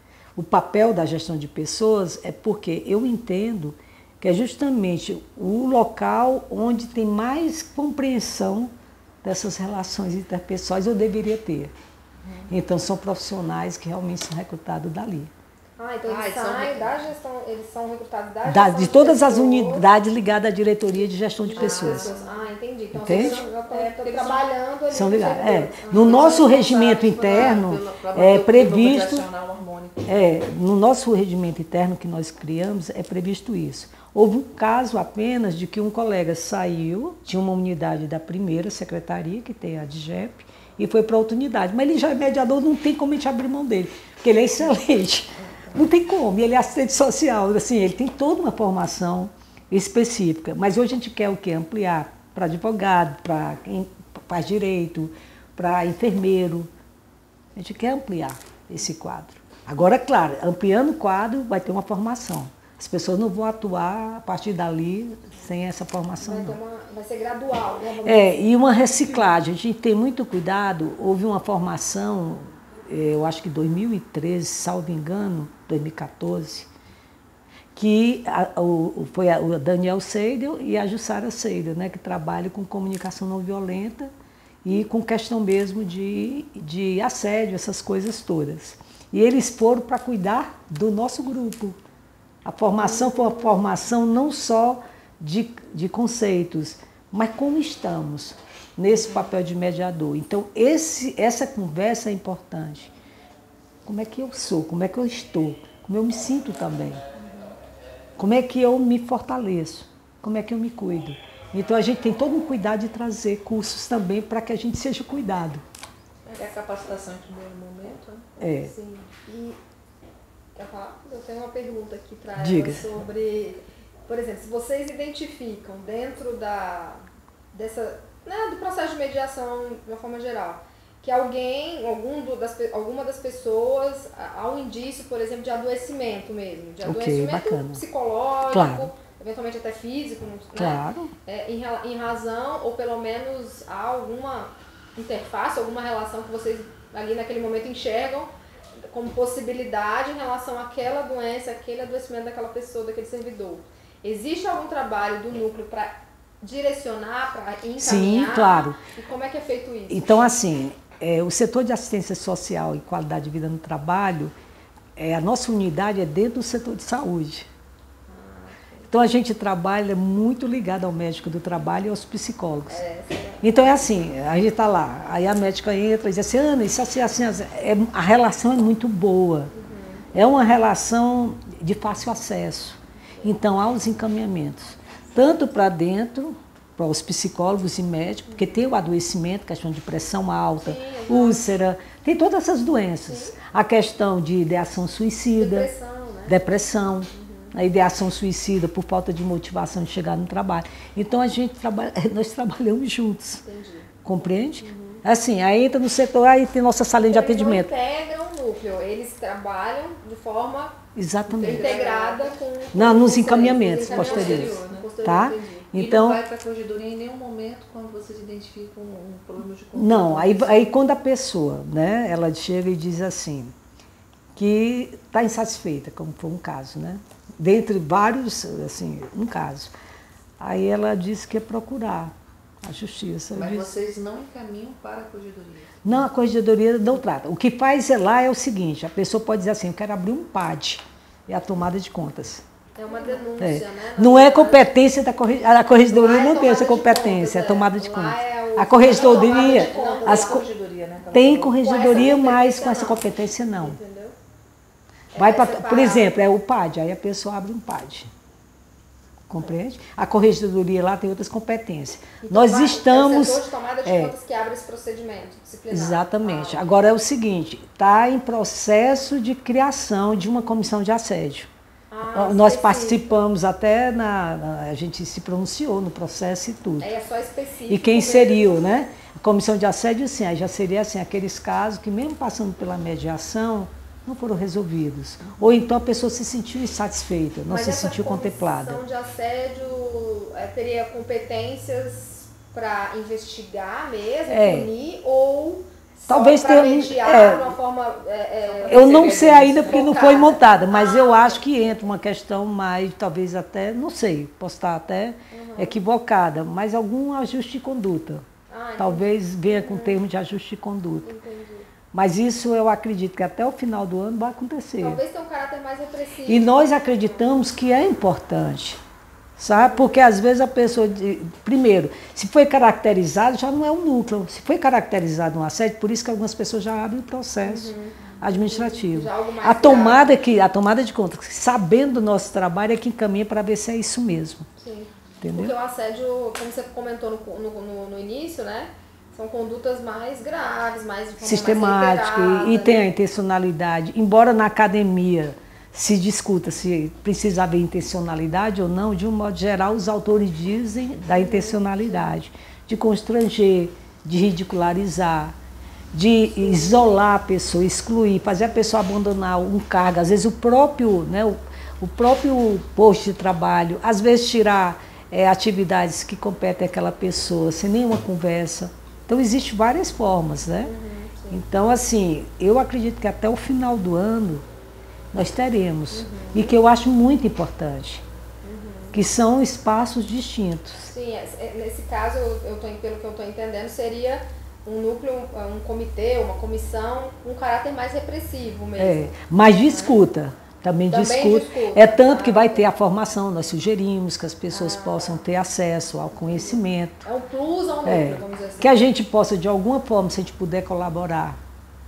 O papel da gestão de pessoas é porque eu entendo que é justamente o local onde tem mais compreensão dessas relações interpessoais eu deveria ter. Uhum. Então são profissionais que realmente são recrutados dali. Ah, então eles ah, saem são... da gestão, eles são recrutados da da, gestão de todas de as unidades ligadas à diretoria de gestão de ah, pessoas. Ah, entendi. Então Entende? vocês estão é, trabalhando ali. São ligados. É. Ah, no nosso regimento interno pra, pra é previsto. É, no nosso regimento interno que nós criamos é previsto isso. Houve um caso apenas de que um colega saiu de uma unidade da primeira secretaria, que tem a D G E P, e foi para outra unidade. Mas ele já é mediador, não tem como a gente abrir mão dele, porque ele é excelente. Não tem como, ele é assistente social, assim, ele tem toda uma formação específica. Mas hoje a gente quer o quê? Ampliar para advogado, para quem faz direito, para enfermeiro. A gente quer ampliar esse quadro. Agora, claro, ampliando o quadro, vai ter uma formação. As pessoas não vão atuar a partir dali sem essa formação, vai, não. Uma, vai ser gradual, né? É, e uma reciclagem. A gente tem muito cuidado. Houve uma formação, eu acho que em dois mil e treze, salvo engano, dois mil e quatorze, que a, o, foi a, o Daniel Seidel e a Jussara Seidel, né, que trabalham com comunicação não violenta e com questão mesmo de, de assédio, essas coisas todas. E eles foram para cuidar do nosso grupo. A formação foi uma formação não só de, de conceitos, mas como estamos nesse papel de mediador. Então, esse, essa conversa é importante. Como é que eu sou? Como é que eu estou? Como eu me sinto também? Como é que eu me fortaleço? Como é que eu me cuido? Então, a gente tem todo um cuidado de trazer cursos também para que a gente seja cuidado. É a capacitação em primeiro momento, né? É. Sim. E, quer falar? Eu tenho uma pergunta aqui para ela sobre, por exemplo, se vocês identificam dentro da, dessa, né, do processo de mediação de uma forma geral, que alguém, algum do, das, alguma das pessoas, há um indício, por exemplo, de adoecimento mesmo, de adoecimento okay, psicológico, claro. Eventualmente até físico, né? Claro. É, em, em razão, ou pelo menos há alguma interface, alguma relação que vocês ali naquele momento enxergam como possibilidade em relação àquela doença, aquele adoecimento daquela pessoa, daquele servidor. Existe algum trabalho do núcleo para direcionar, para encaminhar? Sim, claro. E como é que é feito isso? Então, assim, é, o setor de assistência social e qualidade de vida no trabalho, é, a nossa unidade é dentro do setor de saúde. Ah, Então a gente trabalha muito ligado ao médico do trabalho e aos psicólogos. É, então é assim, a gente está lá, aí a médica entra e diz assim, Ana, isso assim, assim, assim. É, a relação é muito boa. Uhum. É uma relação de fácil acesso. Então há os encaminhamentos, tanto para dentro, para os psicólogos e médicos, porque tem o adoecimento, questão de pressão alta, sim, úlcera, tem todas essas doenças. Sim. A questão de ideação suicida, depressão, né? depressão uhum. a ideação suicida por falta de motivação de chegar no trabalho. Então a gente trabalha, nós trabalhamos juntos. Entendi. Compreende? Uhum. Assim, aí entra no setor, aí tem nossa salinha de atendimento. Eles não integram o núcleo, eles trabalham de forma exatamente integrada com... Não, nos encaminhamentos posteriores. Né? Tá? Então, e não vai para a corregedoria em nenhum momento quando vocês identificam um problema de conduta? Não, aí, aí quando a pessoa, né, ela chega e diz assim, que está insatisfeita, como foi um caso, né? Dentre vários, assim, um caso. Aí ela disse que ia procurar a justiça. Mas disse, vocês não encaminham para a corregedoria? Não, a corregedoria não trata. O que faz lá é o seguinte, a pessoa pode dizer assim, eu quero abrir um P A D, é a tomada de contas. É uma denúncia, é. né? Não é competência da corregedoria, a corregedoria não tem essa competência, é tomada de contas. A corregedoria, as co tem corregedoria, mas com essa competência não. Vai pra, por exemplo, é o P A D, aí a pessoa abre um P A D. Compreende? A corregedoria lá tem outras competências. Então, Nós vai, estamos... É o setor de tomada de é, contas que abre esse procedimento disciplinar. Exatamente. Ah, Agora é o seguinte, está em processo de criação de uma comissão de assédio. Ah, Nós específico. participamos até, na, na... A gente se pronunciou no processo e tudo. É só específico. E quem inseriu, né? A comissão de assédio, sim, aí já seria assim, aqueles casos que mesmo passando pela mediação, não foram resolvidos. Ou então a pessoa se sentiu insatisfeita, não Mas se sentiu contemplada. Mas essa comissão de assédio é, teria competências para investigar mesmo, é. punir, ou talvez para tenha, mediar é, de uma forma... É, é, eu não sei ainda porque focada. Não foi montada, mas ah. eu acho que entra uma questão mais, talvez até, não sei, posso estar até uhum. equivocada, mas algum ajuste de conduta. Ah, talvez venha com o uhum. termo de ajuste de conduta. Entendi. Mas isso eu acredito que até o final do ano vai acontecer. Talvez tenha um caráter mais repressivo. E nós acreditamos que é importante, sabe? Porque às vezes a pessoa, primeiro, se foi caracterizado, já não é um núcleo. Se foi caracterizado um assédio, por isso que algumas pessoas já abrem o processo uhum. administrativo. Uhum. A tomada que, a tomada de conta, sabendo do nosso trabalho, é que encaminha para ver se é isso mesmo. Sim. Entendeu? Porque o assédio, como você comentou no, no, no início, né? São condutas mais graves, mais sistemático e, e tem a intencionalidade. Embora na academia se discuta se precisa haver intencionalidade ou não, de um modo geral os autores dizem da intencionalidade, de constranger, de ridicularizar, de isolar a pessoa, excluir, fazer a pessoa abandonar um cargo, às vezes o próprio, né, o, o próprio posto de trabalho, às vezes tirar é, atividades que competem àquela pessoa sem nenhuma conversa. Então, existem várias formas, né? Uhum, então, assim, eu acredito que até o final do ano nós teremos. Uhum. E que eu acho muito importante, uhum. que são espaços distintos. Sim, nesse caso, eu tô, pelo que eu estou entendendo, seria um núcleo, um comitê, uma comissão, um caráter mais repressivo mesmo. É, mas de escuta. Também, Também discuta. discuta. É tanto ah, que vai ter a formação, nós sugerimos que as pessoas ah, possam ter acesso ao conhecimento. É um plus ao núcleo, é, vamos dizer assim. Que a gente possa, de alguma forma, se a gente puder colaborar,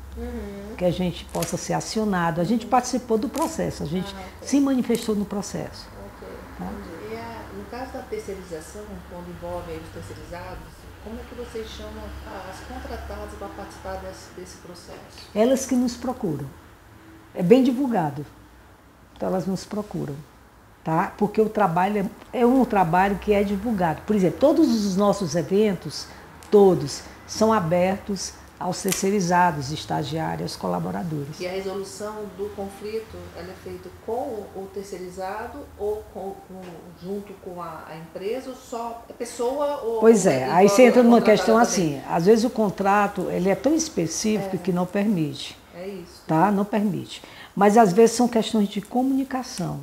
uhum. que a gente possa ser acionado. A gente uhum. participou do processo, a gente ah, okay. se manifestou no processo. Okay. Tá? E a, no caso da terceirização, quando envolve os terceirizados, como é que vocês chamam as contratadas para participar desse, desse processo? Elas que nos procuram. É bem divulgado. Então elas nos procuram, tá? Porque o trabalho é, é um trabalho que é divulgado. Por exemplo, todos os nossos eventos, todos, são abertos aos terceirizados, estagiários, colaboradores. E a resolução do conflito, ela é feita com o terceirizado ou com, com, junto com a, a empresa, ou só a pessoa? Ou, pois é, ou aí você entra numa questão também? Assim, às vezes o contrato ele é tão específico é. que não permite. É isso. Tá? Não permite. Mas às vezes são questões de comunicação.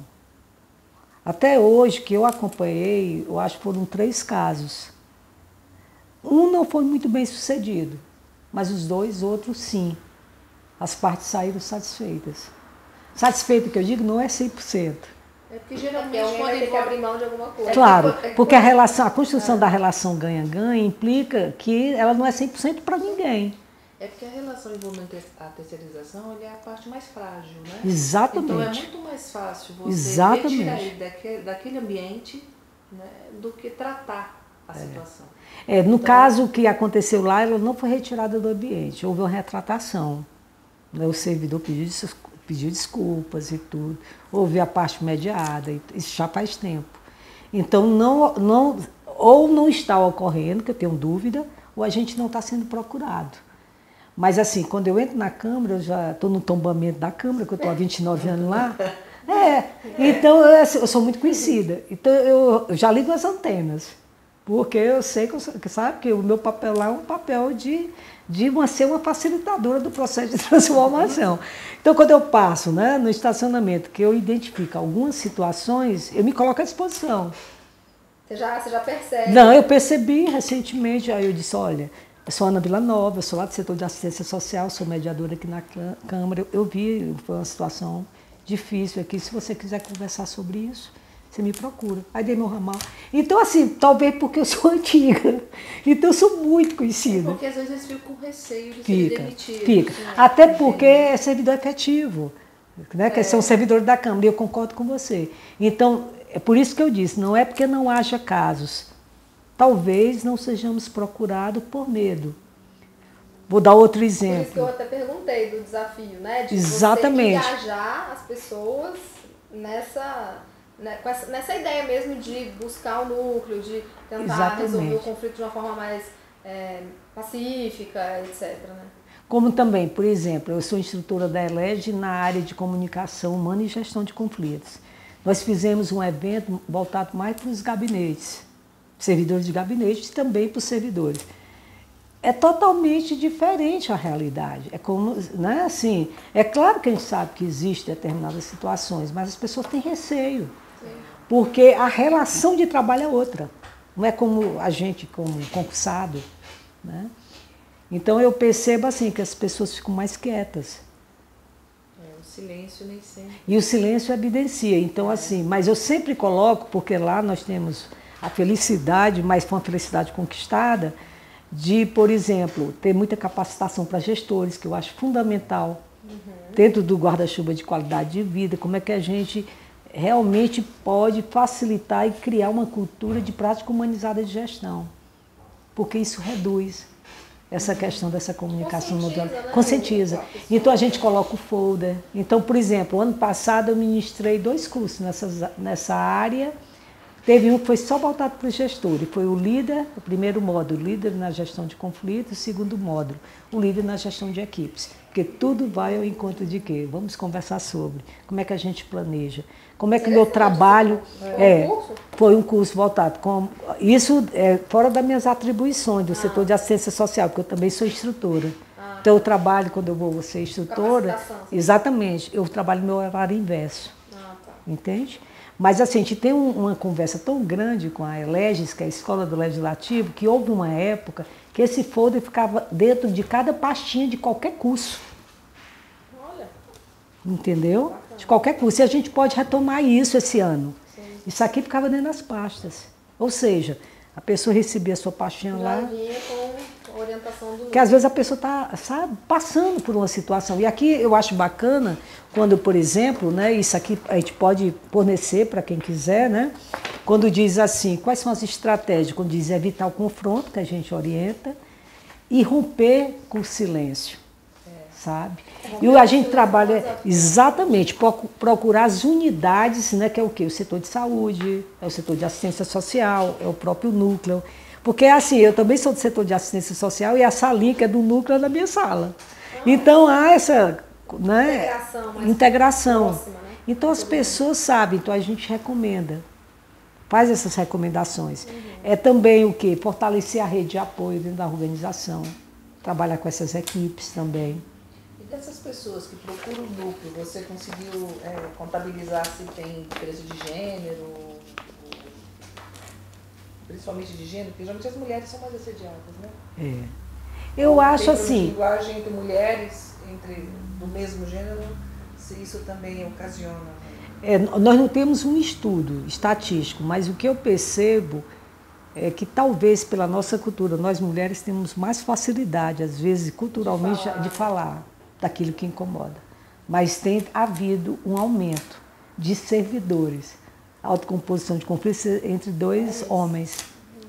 Até hoje, que eu acompanhei, eu acho que foram três casos. Um não foi muito bem sucedido, mas os dois outros sim. As partes saíram satisfeitas. Satisfeito que eu digo não é cem por cento, É porque Porque geralmente alguém quando vai ter que envolve... abrir mão de alguma coisa. Claro, é porque a quando- relação, a construção da relação ganha-ganha implica que ela não é cem por cento para ninguém. É porque a relação envolvendo a terceirização ele é a parte mais frágil, né? Exatamente. Então é muito mais fácil você Exatamente. retirar ele daquele, daquele ambiente, né, do que tratar a situação. É, no Então, caso, o que aconteceu lá, ela não foi retirada do ambiente, houve uma retratação. Né? O servidor pediu, des- pediu desculpas e tudo, houve a parte mediada, e isso já faz tempo. Então, não, não, ou não está ocorrendo, que eu tenho dúvida, ou a gente não está sendo procurado. Mas assim, quando eu entro na Câmara, eu já estou no tombamento da Câmara, que eu estou há vinte e nove anos lá. É, então eu, assim, eu sou muito conhecida. Então eu, eu já ligo as antenas. Porque eu sei que, eu, sou- que sabe que o meu papel lá é um papel de, de uma, ser uma facilitadora do processo de transformação. Então, quando eu passo, né, no estacionamento, que eu identifico algumas situações, eu me coloco à disposição. Você já, você já percebe. Não, eu percebi recentemente, aí eu disse, olha, eu sou Ana Vila Nova, eu sou lá do setor de assistência social, sou mediadora aqui na Cã- Câmara. Eu, eu vi, foi uma situação difícil aqui, se você quiser conversar sobre isso, você me procura. Aí dei meu ramal. Então, assim, talvez porque eu sou antiga, então eu sou muito conhecida. Porque às vezes eles ficam com receio de serem Fica, demitidos. fica. né? Até porque Entende? é servidor efetivo, né? Que são servidores da Câmara, e eu concordo com você. Então, é por isso que eu disse, não é porque não haja casos. Talvez não sejamos procurados por medo. Vou dar outro Por isso que eu exemplo. até perguntei do desafio, né? De Exatamente. você engajar as pessoas nessa, né, com essa, nessa ideia mesmo de buscar o núcleo, de tentar Exatamente. resolver o conflito de uma forma mais é, pacífica, etcétera. Né? Como também, por exemplo, eu sou instrutora da ELEGE na área de comunicação humana e gestão de conflitos. Nós fizemos um evento voltado mais para os gabinetes, servidores de gabinetes e também para os servidores. É totalmente diferente a realidade. É como, né, assim, é claro que a gente sabe que existem determinadas situações, mas as pessoas têm receio. Sim. Porque a relação de trabalho é outra. Não é como a gente, como concursado, né? Então eu percebo assim que as pessoas ficam mais quietas. É, o silêncio nem sempre. E o silêncio evidencia. Então, assim, mas eu sempre coloco, porque lá nós temos a felicidade, mas foi uma felicidade conquistada, de, por exemplo, ter muita capacitação para gestores, que eu acho fundamental, uhum. dentro do guarda-chuva de qualidade de vida, como é que a gente realmente pode facilitar e criar uma cultura de prática humanizada de gestão. Porque isso reduz essa uhum. questão dessa comunicação Conscientiza, modelo. né? Conscientiza. Então a gente coloca o folder. Então, por exemplo, ano passado eu ministrei dois cursos nessa, nessa área. Teve um que foi só voltado para o gestor, e foi o líder, o primeiro módulo, líder na gestão de conflitos, o segundo módulo, o líder na gestão de equipes. Porque tudo vai ao encontro de quê? Vamos conversar sobre como é que a gente planeja, como é que o meu trabalho... É, foi um curso voltado com... Isso é fora das minhas atribuições do ah. setor de assistência social, porque eu também sou instrutora. Ah. Então eu trabalho, quando eu vou ser instrutora, exatamente, eu trabalho no meu horário inverso. Ah, tá. Entende? Mas assim, a gente tem um, uma conversa tão grande com a ELEGES, que é a Escola do Legislativo, que houve uma época que esse folder ficava dentro de cada pastinha de qualquer curso. Olha. Entendeu? Bacana. De qualquer curso. E a gente pode retomar isso esse ano. Sim. Isso aqui ficava dentro das pastas. Ou seja, a pessoa recebia a sua pastinha já lá. vinha com orientação do que às vezes a pessoa está, sabe, passando por uma situação. E aqui eu acho bacana quando, por exemplo, né, isso aqui a gente pode fornecer para quem quiser, né, quando diz assim, quais são as estratégias, quando diz evitar o confronto, que a gente orienta, e romper com o silêncio, é. sabe? E a gente trabalha exatamente, procurar as unidades, né, que é o quê? O setor de saúde, é o setor de assistência social, é o próprio núcleo. Porque assim, eu também sou do setor de assistência social e a salinha que é do núcleo é da minha sala. Ah, então há essa, né, integração. integração. Próxima, né? Então as pessoas sabem, então a gente recomenda, faz essas recomendações. Uhum. É também o quê? Fortalecer a rede de apoio dentro da organização, trabalhar com essas equipes também. E dessas pessoas que procuram o núcleo, você conseguiu é, contabilizar se tem diferença de gênero? Principalmente de gênero, porque geralmente as mulheres são mais assediadas, né? É. Eu então, acho assim... linguagem entre mulheres, entre do mesmo gênero, se isso também ocasiona... É, nós não temos um estudo estatístico, mas o que eu percebo é que talvez pela nossa cultura, nós mulheres temos mais facilidade, às vezes, culturalmente, de falar, de falar daquilo que incomoda. Mas tem havido um aumento de servidores, autocomposição de conflitos entre dois é homens.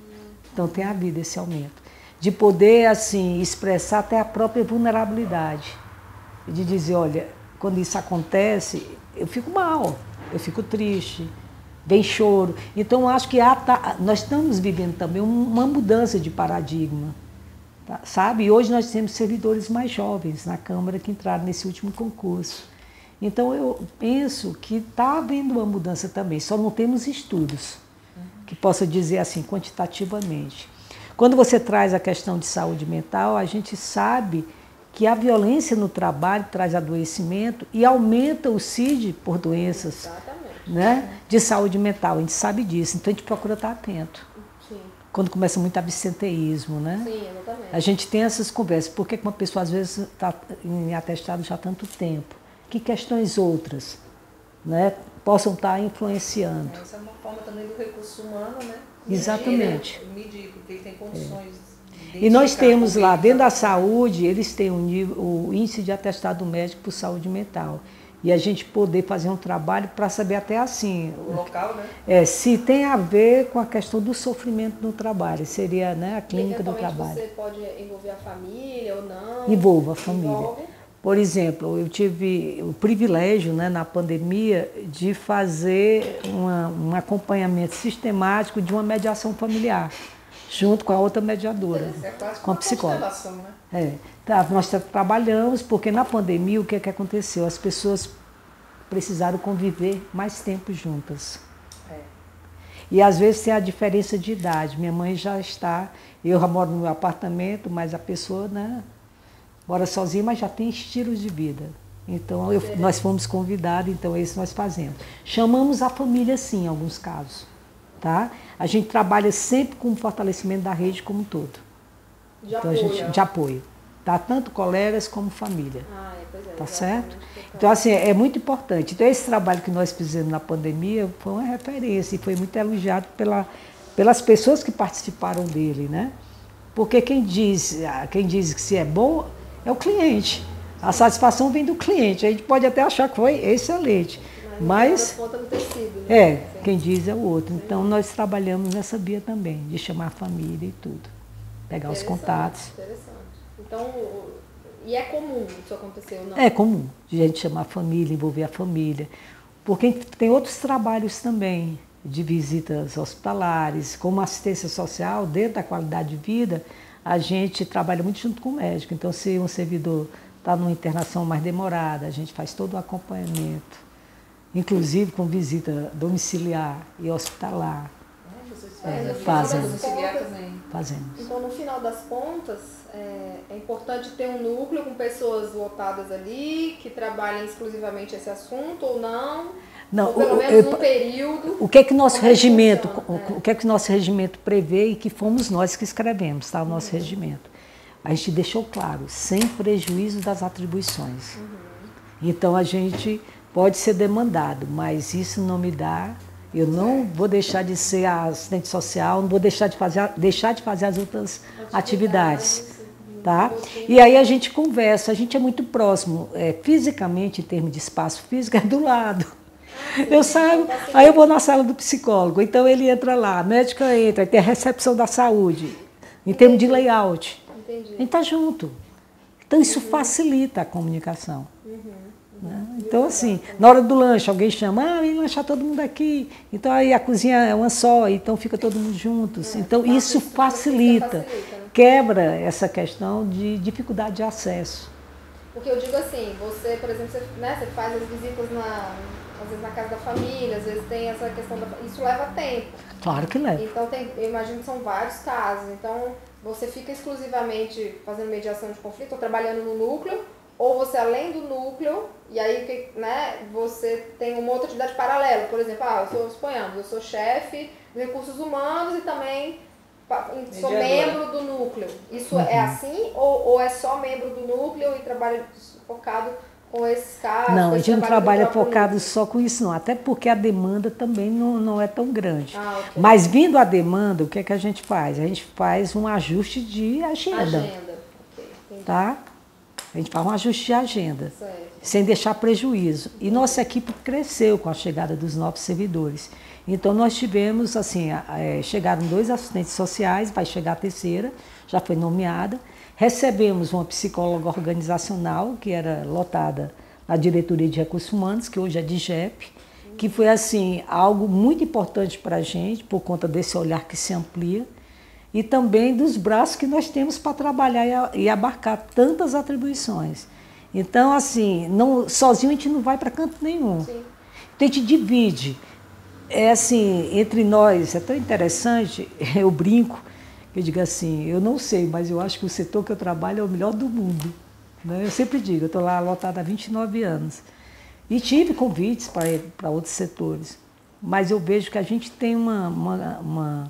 Então tem havido esse aumento. De poder, assim, expressar até a própria vulnerabilidade. De dizer, olha, quando isso acontece, eu fico mal, eu fico triste, vem choro. Então, acho que há, nós estamos vivendo também uma mudança de paradigma, tá? Sabe? E hoje nós temos servidores mais jovens na Câmara que entraram nesse último concurso. Então, eu penso que está havendo uma mudança também, só não temos estudos que possa dizer assim, quantitativamente. Quando você traz a questão de saúde mental, a gente sabe que a violência no trabalho traz adoecimento e aumenta o C I D por doenças. Exatamente. Né, de saúde mental, a gente sabe disso, então a gente procura estar atento. Sim. Quando começa muito absenteísmo, né? Sim, exatamente. A gente tem essas conversas, por que uma pessoa às vezes está em atestado já há tanto tempo? Que questões outras, né, possam estar influenciando? Essa é uma forma também do recurso humano, né? Medir, exatamente. Né? Medir, porque ele tem condições. É. E nós temos lá, dentro da saúde, eles têm um nível, o índice de atestado médico por saúde mental. E a gente poder fazer um trabalho para saber até assim... O local, né? É, se tem a ver com a questão do sofrimento no trabalho, seria, né, a clínica do trabalho. Você pode envolver a família ou não? Envolva a família. Envolve. Por exemplo, eu tive o privilégio, né, na pandemia, de fazer uma, um acompanhamento sistemático de uma mediação familiar, junto com a outra mediadora, é quase com a psicóloga. Né? É, tá, nós trabalhamos, porque na pandemia o que, é que aconteceu? As pessoas precisaram conviver mais tempo juntas. É. E às vezes tem a diferença de idade. Minha mãe já está, eu já moro no meu apartamento, mas a pessoa, né, mora sozinha, mas já tem estilos de vida. Então eu, nós fomos convidados, então é isso que nós fazemos. Chamamos a família sim, em alguns casos. Tá? A gente trabalha sempre com o fortalecimento da rede como um todo. De então, apoio. A gente, de apoio. Tá? Tanto colegas como família. Ah, é, pois é, tá certo? Então, assim, é muito importante. Então, esse trabalho que nós fizemos na pandemia foi uma referência e foi muito elogiado pela, pelas pessoas que participaram dele, né? Porque quem diz, quem diz que se é bom é o cliente. A satisfação vem do cliente. A gente pode até achar que foi excelente. Mas, mas do tecido, né? É, quem diz é o outro. Então, nós trabalhamos nessa via também, de chamar a família e tudo. Pegar os contatos. Interessante. Então, e é comum isso acontecer ou não? É comum, de a gente chamar a família, envolver a família. Porque tem outros trabalhos também, de visitas hospitalares, como assistência social, dentro da qualidade de vida, a gente trabalha muito junto com o médico. Então, se um servidor está numa internação mais demorada, a gente faz todo o acompanhamento, inclusive com visita domiciliar e hospitalar. É, fazemos. Fazemos. Então, no final das contas, é, é importante ter um núcleo com pessoas lotadas ali, que trabalhem exclusivamente esse assunto ou não, não ou pelo o, menos eu, um período. O que é que nosso regimento, funciona, o, o que é que nosso regimento prevê e que fomos nós que escrevemos, tá? O nosso uhum. regimento. A gente deixou claro, sem prejuízo das atribuições. Uhum. Então, a gente pode ser demandado, mas isso não me dá... Eu não vou deixar de ser assistente social, não vou deixar de fazer, deixar de fazer as outras atividades. Tá? E aí a gente conversa, a gente é muito próximo, é, fisicamente, em termos de espaço físico, é do lado. Eu saio, aí eu vou na sala do psicólogo, então ele entra lá, a médica entra, aí tem a recepção da saúde, em termos de layout. A gente está junto. Então isso facilita a comunicação. Né? Então, assim, na hora do lanche, alguém chama, ah, vem lanchar todo mundo aqui. Então, aí a cozinha é uma só, então fica todo mundo juntos. É, então, isso facilita, facilita né? quebra essa questão de dificuldade de acesso. Porque eu digo assim, você, por exemplo, você, né, você faz as visitas na, às vezes na casa da família, às vezes tem essa questão da... Isso leva tempo. Claro que leva. Então, tem, eu imagino que são vários casos. Então, você fica exclusivamente fazendo mediação de conflito, ou trabalhando no núcleo, ou você além do núcleo, e aí, né, você tem uma outra atividade paralela. Por exemplo, ah, eu sou, suponhamos, eu sou chefe de recursos humanos e também sou membro do núcleo. Isso uhum. é assim ou, ou é só membro do núcleo e trabalho focado com esses casos? Não, a gente não trabalha focado polícia? só com isso não, até porque a demanda também não, não é tão grande. Ah, okay. Mas vindo a demanda, o que é que a gente faz? A gente faz um ajuste de agenda. Agenda, ok. Tá? A gente faz um ajuste de agenda, Certo. sem deixar prejuízo. E nossa equipe cresceu com a chegada dos novos servidores. Então nós tivemos, assim, é, chegaram dois assistentes sociais, vai chegar a terceira, já foi nomeada. Recebemos uma psicóloga organizacional, que era lotada na Diretoria de Recursos Humanos, que hoje é D G E P, que foi, assim, algo muito importante para a gente, por conta desse olhar que se amplia, e também dos braços que nós temos para trabalhar e abarcar tantas atribuições. Então, assim, não, sozinho a gente não vai para canto nenhum. Sim. Então a gente divide. É assim, entre nós, é tão interessante, eu brinco, eu digo assim, eu não sei, mas eu acho que o setor que eu trabalho é o melhor do mundo. Né? Eu sempre digo, eu estou lá lotada há vinte e nove anos. E tive convites para outros setores, mas eu vejo que a gente tem uma, uma, uma,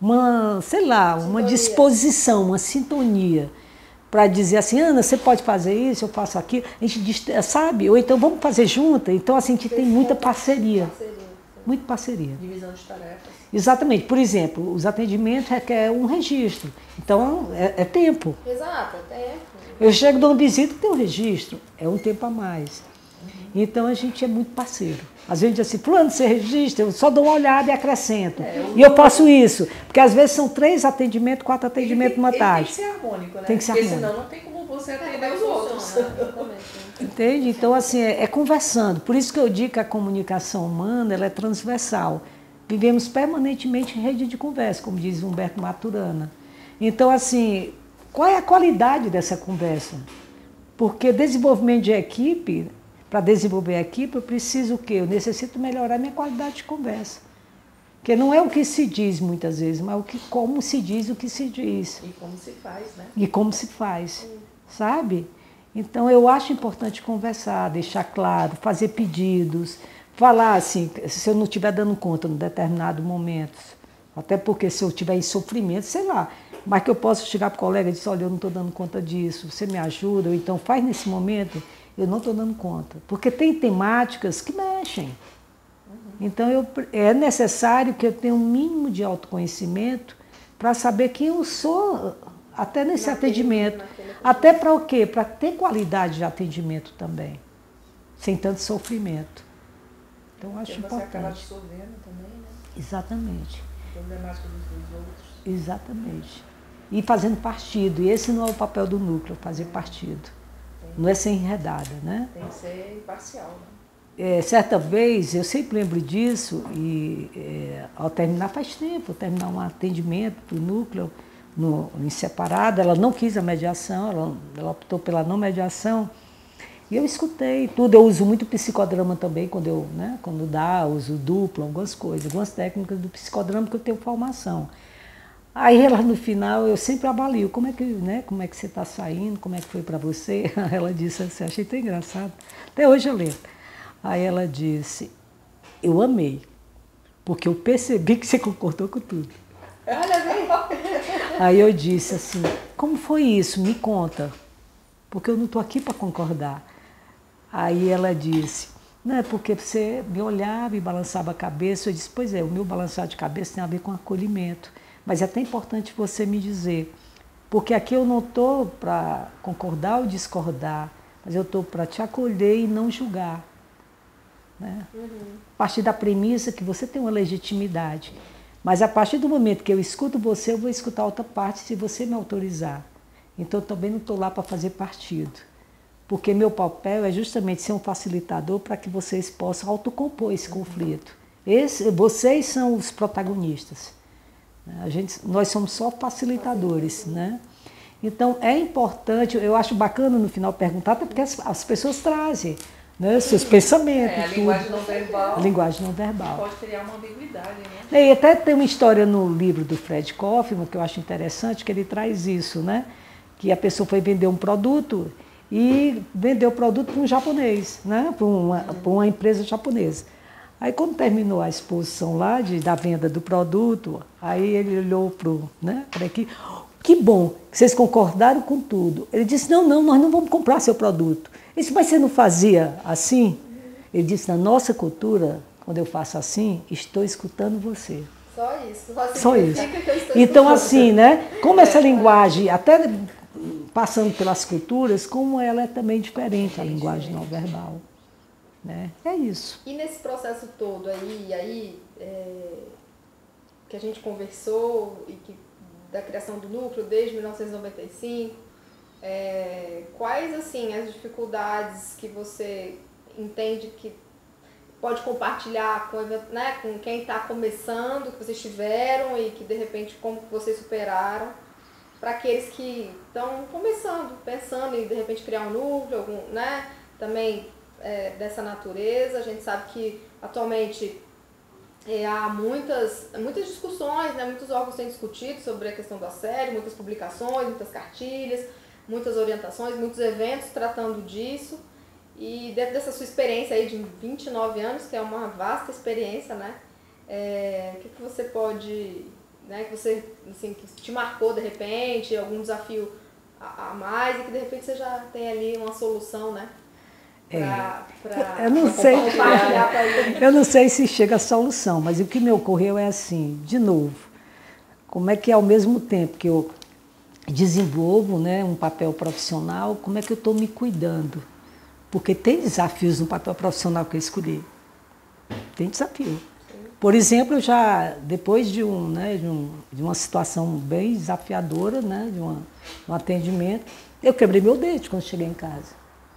uma sei lá, uma Sintonia. disposição, uma sintonia para dizer assim, Ana, você pode fazer isso, eu faço aquilo, a gente diz, sabe? Ou então vamos fazer junto. Então assim, a gente tem muita parceria, Parceria. muita parceria. Divisão de tarefas. Exatamente. Por exemplo, os atendimentos requerem um registro. Então, é, é tempo. Exato, até. Eu chego dando visita, tem um registro. É um tempo a mais. Então, a gente é muito parceiro. Às vezes, assim, fulano, você registra, eu só dou uma olhada e acrescento. É, eu... E eu faço isso. Porque, às vezes, são três atendimentos, quatro atendimentos numa tarde. Tem que ser harmônico, né? Tem que ser Porque harmônico. senão não tem como você atender É, os outros. Entende? Então, assim, é, é conversando. Por isso que eu digo que a comunicação humana ela é transversal. Vivemos permanentemente em rede de conversa, como diz Humberto Maturana. Então, assim, qual é a qualidade dessa conversa? Porque desenvolvimento de equipe, para desenvolver a equipe, eu preciso o quê? Eu necessito melhorar minha qualidade de conversa. Porque não é o que se diz muitas vezes, mas o que, como se diz o que se diz. E como se faz, né? E como se faz, hum. sabe? Então, eu acho importante conversar, deixar claro, fazer pedidos, falar assim, se eu não estiver dando conta em determinado momento, até porque se eu estiver em sofrimento, sei lá, mas que eu posso chegar para o colega e dizer, olha, eu não estou dando conta disso, você me ajuda, ou então faz nesse momento, eu não estou dando conta. Porque tem temáticas que mexem. Uhum. Então, eu, é necessário que eu tenha um mínimo de autoconhecimento para saber quem eu sou, até nesse naquele, atendimento. Naquele até para o quê? Para ter qualidade de atendimento também, sem tanto sofrimento. Então, eu acho você importante. Você acaba absorvendo também, né? Exatamente. A problemática dos outros. Exatamente. E fazendo partido. E esse não é o papel do núcleo, fazer partido. Tem. Não é ser enredada, né? Tem que ser imparcial, né? É, certa vez, eu sempre lembro disso, e é, ao terminar, faz tempo, terminar um atendimento do núcleo no, em separado, ela não quis a mediação, ela, ela optou pela não mediação, e eu escutei tudo. Eu uso muito psicodrama também, quando eu, né, quando dá, uso duplo, algumas coisas, algumas técnicas do psicodrama que eu tenho formação. Aí ela, no final, eu sempre avalio como é que, né, como é que você está saindo, como é que foi para você. Ela disse assim, achei tão engraçado, até hoje eu lembro. Aí ela disse, eu amei, porque eu percebi que você concordou com tudo. Olha bem. Aí eu disse assim, como foi isso? Me conta, porque eu não estou aqui para concordar. Aí ela disse, não é porque você me olhava e balançava a cabeça. Eu disse, pois é, o meu balançar de cabeça tem a ver com acolhimento, mas é até importante você me dizer, porque aqui eu não estou para concordar ou discordar, mas eu estou para te acolher e não julgar. Né? Uhum. A partir da premissa que você tem uma legitimidade, mas a partir do momento que eu escuto você, eu vou escutar outra parte se você me autorizar. Então eu também não estou lá para fazer partido, porque meu papel é justamente ser um facilitador para que vocês possam autocompor esse uhum. conflito. Esse, vocês são os protagonistas, a gente, nós somos só facilitadores, né? Então é importante, eu acho bacana no final perguntar, até porque as, as pessoas trazem, né, seus pensamentos. É, a tudo. linguagem não verbal. A linguagem não verbal. Pode criar uma ambiguidade, né? E até tem uma história no livro do Fred Kaufman, que eu acho interessante, que ele traz isso, né? Que a pessoa foi vender um produto e vendeu o produto para um japonês, né? Para uma, para uma empresa japonesa. Aí quando terminou a exposição lá de, da venda do produto, aí ele olhou para o, né, para aqui, que bom, que vocês concordaram com tudo. Ele disse, não, não, nós não vamos comprar seu produto. Ele disse, mas você não fazia assim? Ele disse, na nossa cultura, quando eu faço assim, estou escutando você. Só isso. Só, Só isso. Que eu estou então, assim, né? Como essa linguagem, até passando pelas culturas, como ela é também diferente, a linguagem não verbal. Né? É isso. E nesse processo todo aí, aí é, que a gente conversou, e que, da criação do núcleo desde mil novecentos e noventa e cinco, é, quais assim as dificuldades que você entende que pode compartilhar com, né, com quem está começando, que vocês tiveram e que de repente como que vocês superaram, para aqueles que estão começando, pensando em de repente criar um núcleo, algum, né, também é, dessa natureza. A gente sabe que atualmente é, há muitas, muitas discussões, né, muitos órgãos têm discutido sobre a questão do assédio, muitas publicações, muitas cartilhas, muitas orientações, muitos eventos tratando disso. E dentro dessa sua experiência aí de vinte e nove anos, que é uma vasta experiência, né? É, o que, que você pode, né, que você, assim, que te marcou de repente, algum desafio a, a mais e que de repente você já tem ali uma solução, né? Pra, é. pra, eu não pra sei, compartilhar com a gente. Eu não sei se chega a solução, mas o que me ocorreu é assim, de novo, como é que ao mesmo tempo que eu desenvolvo, né, um papel profissional, como é que eu estou me cuidando? Porque tem desafios no papel profissional que eu escolhi. Tem desafio. Por exemplo, eu já, depois de, um, né, de, um, de uma situação bem desafiadora, né, de, uma, de um atendimento, eu quebrei meu dedo quando cheguei em casa.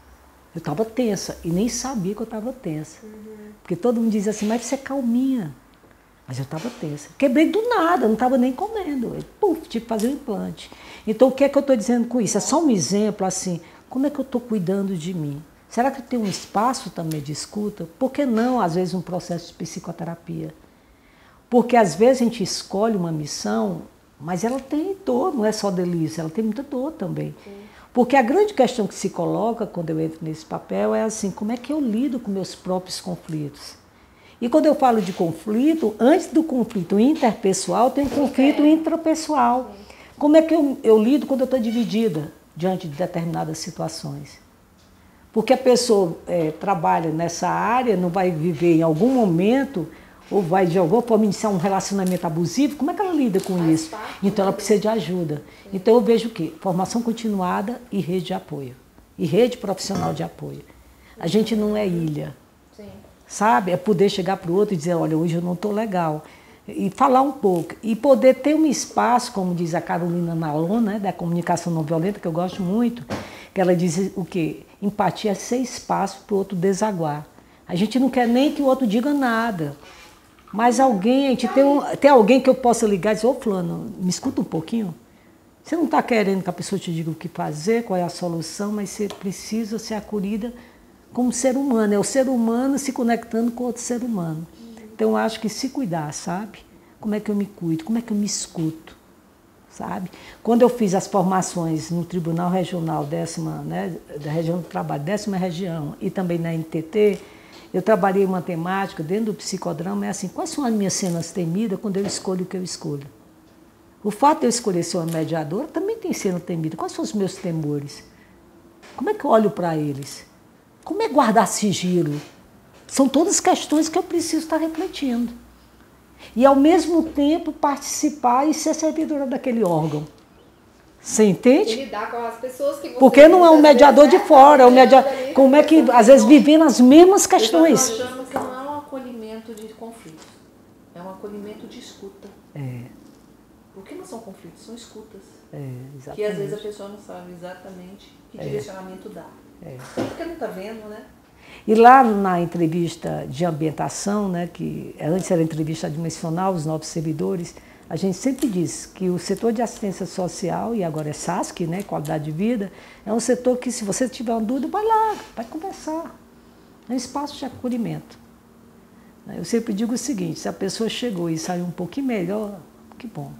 Eu estava tensa e nem sabia que eu estava tensa. Uhum. Porque todo mundo dizia assim, mas você é calminha. Mas eu estava tensa. Quebrei do nada, não estava nem comendo. Eu, puf, tive que fazer um implante. Então, o que é que eu estou dizendo com isso? É só um exemplo, assim, como é que eu estou cuidando de mim? Será que eu tenho um espaço também de escuta? Por que não, às vezes, um processo de psicoterapia? Porque, às vezes, a gente escolhe uma missão, mas ela tem dor, não é só delícia, ela tem muita dor também. Sim. Porque a grande questão que se coloca quando eu entro nesse papel é assim, como é que eu lido com meus próprios conflitos? E quando eu falo de conflito, antes do conflito interpessoal, tem um conflito intrapessoal. Como é que eu, eu lido quando eu estou dividida diante de determinadas situações? Porque a pessoa é, trabalha nessa área, não vai viver em algum momento, ou vai de alguma forma iniciar um relacionamento abusivo, como é que ela lida com Faz isso? Parte, então ela precisa de ajuda. Sim. Então eu vejo o quê? Formação continuada e rede de apoio. E rede profissional de apoio. A gente não é ilha. Sim. Sabe? É poder chegar para o outro e dizer, olha, hoje eu não estou legal. E falar um pouco. E poder ter um espaço, como diz a Carolina Nalon, né, da comunicação não violenta, que eu gosto muito, que ela diz o quê? Empatia é ser espaço para o outro desaguar. A gente não quer nem que o outro diga nada. Mas alguém, a gente tem, um, tem alguém que eu possa ligar e dizer, ô fulano, me escuta um pouquinho. Você não está querendo que a pessoa te diga o que fazer, qual é a solução, mas você precisa ser acolhida como ser humano. É o ser humano se conectando com outro ser humano. Então eu acho que se cuidar, sabe? Como é que eu me cuido? Como é que eu me escuto? Sabe? Quando eu fiz as formações no Tribunal Regional, décima, né, da região do trabalho, décima região, e também na N T T, eu trabalhei uma temática dentro do psicodrama, é assim, quais são as minhas cenas temidas quando eu escolho o que eu escolho? O fato de eu escolher ser uma mediadora também tem cena temida. Quais são os meus temores? Como é que eu olho para eles? Como é guardar sigilo? São todas questões que eu preciso estar refletindo. E, ao mesmo tempo, participar e ser servidora daquele órgão. Você entende? E lidar com as pessoas que você... Porque não é um mediador de fora, é um mediador... Como é que, às vezes, vivendo as mesmas questões. Eu estou achando que não é um acolhimento de conflitos. É um acolhimento de escuta. É. Porque não são conflitos, são escutas. É, exatamente. Que, às vezes, a pessoa não sabe exatamente que é. direcionamento dá. É. Porque não está vendo, né? E lá na entrevista de ambientação, né, que antes era entrevista admissional, os novos servidores, a gente sempre diz que o setor de assistência social, e agora é S A S C, né, qualidade de vida, é um setor que, se você tiver uma dúvida, vai lá, vai conversar. É um espaço de acolhimento. Eu sempre digo o seguinte, se a pessoa chegou e saiu um pouquinho melhor, que bom.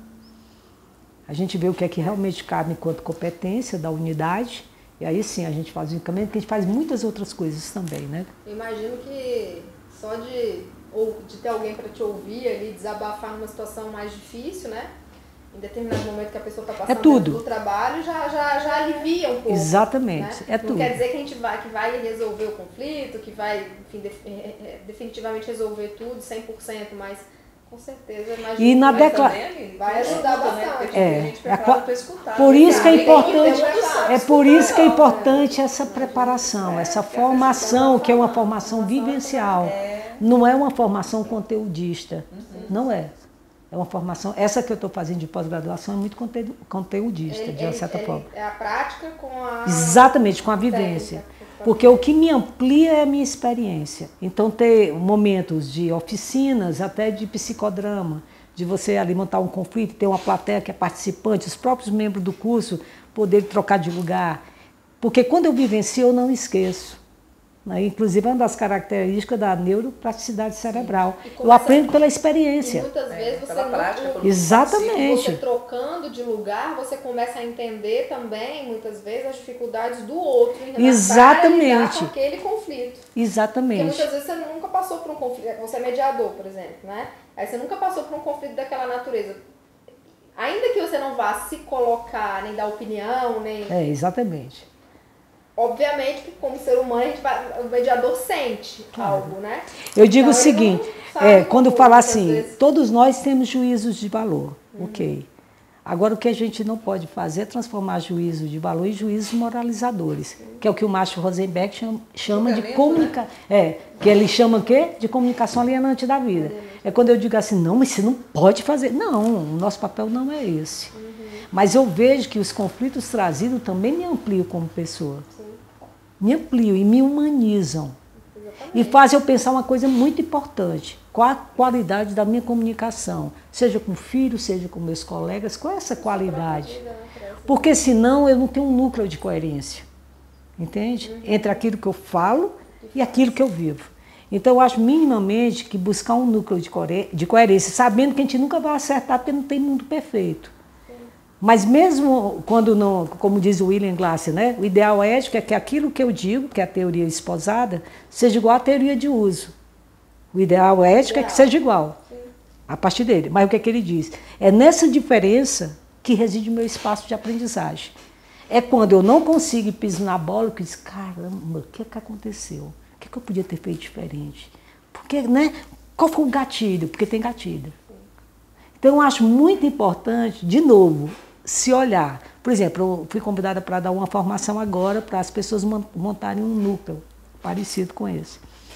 A gente vê o que é que realmente cabe enquanto competência da unidade. E aí sim, a gente faz o encaminhamento, porque a gente faz muitas outras coisas também, né? Eu imagino que só de, ou de ter alguém para te ouvir ali, desabafar numa situação mais difícil, né? em determinado momento que a pessoa está passando é tudo. do trabalho, já, já, já alivia um pouco. Exatamente, Né? é Não tudo. quer dizer que a gente vai, que vai resolver o conflito, que vai, enfim, de, definitivamente resolver tudo, cem por cento, mas com certeza, imagina. E na vai, decla... também, vai ajudar bastante. É, a gente é prepara para escutar. por isso que é importante, é é por isso que é importante essa preparação, essa formação, que é uma formação vivencial. Não é uma formação conteudista, não é. É uma formação, essa que eu estou fazendo de pós-graduação é muito conteúdo, conteudista, ele, de uma certa ele, forma. É a prática com a... Exatamente, com a vivência. Porque o que me amplia é a minha experiência. Então, ter momentos de oficinas, até de psicodrama, de você ali montar um conflito, ter uma plateia que é participante, os próprios membros do curso poderem trocar de lugar. Porque quando eu vivencio, eu não esqueço. Inclusive, é uma das características da neuroplasticidade cerebral. Eu aprendo pela experiência. E muitas vezes você pela não, prática, exatamente. Você trocando de lugar, você começa a entender também, muitas vezes, as dificuldades do outro em exatamente. Com aquele conflito. Exatamente. Porque muitas vezes você nunca passou por um conflito. Você é mediador, por exemplo, né? Aí você nunca passou por um conflito daquela natureza. Ainda que você não vá se colocar, nem dar opinião, nem... É, exatamente. Obviamente que como ser humano a gente vai, o mediador sente claro. algo, né? Eu digo então, o seguinte, é, quando falar assim, vezes... todos nós temos juízos de valor, uhum. ok. Agora o que a gente não pode fazer é transformar juízo de valor em juízos moralizadores, uhum. que é o que o Marshall Rosenberg chama, chama de comunicação, né? é, que ele chama o quê? De comunicação alienante da vida. Uhum. É quando eu digo assim, não, mas você não pode fazer. Não, o nosso papel não é esse. Uhum. Mas eu vejo que os conflitos trazidos também me ampliam como pessoa. Sim. Me ampliam e me humanizam. Exatamente. E fazem eu pensar uma coisa muito importante. Qual a qualidade da minha comunicação? Seja com filhos, seja com meus colegas, qual é essa qualidade? Porque senão eu não tenho um núcleo de coerência. Entende? Uhum. Entre aquilo que eu falo e aquilo que eu vivo. Então eu acho minimamente que buscar um núcleo de coerência, sabendo que a gente nunca vai acertar porque não tem mundo perfeito. Mas mesmo quando não, como diz o William Glasser, né, o ideal ético é que aquilo que eu digo, que é a teoria esposada, seja igual à teoria de uso. O ideal ético é que seja igual, a partir dele. Mas o que é que ele diz? É nessa diferença que reside o meu espaço de aprendizagem. É quando eu não consigo e piso na bola que diz, caramba, o que é que aconteceu? O que é que eu podia ter feito diferente? Porque, né, qual foi o gatilho? Porque tem gatilho. Então eu acho muito importante, de novo, se olhar. Por exemplo, eu fui convidada para dar uma formação agora para as pessoas montarem um núcleo parecido com esse.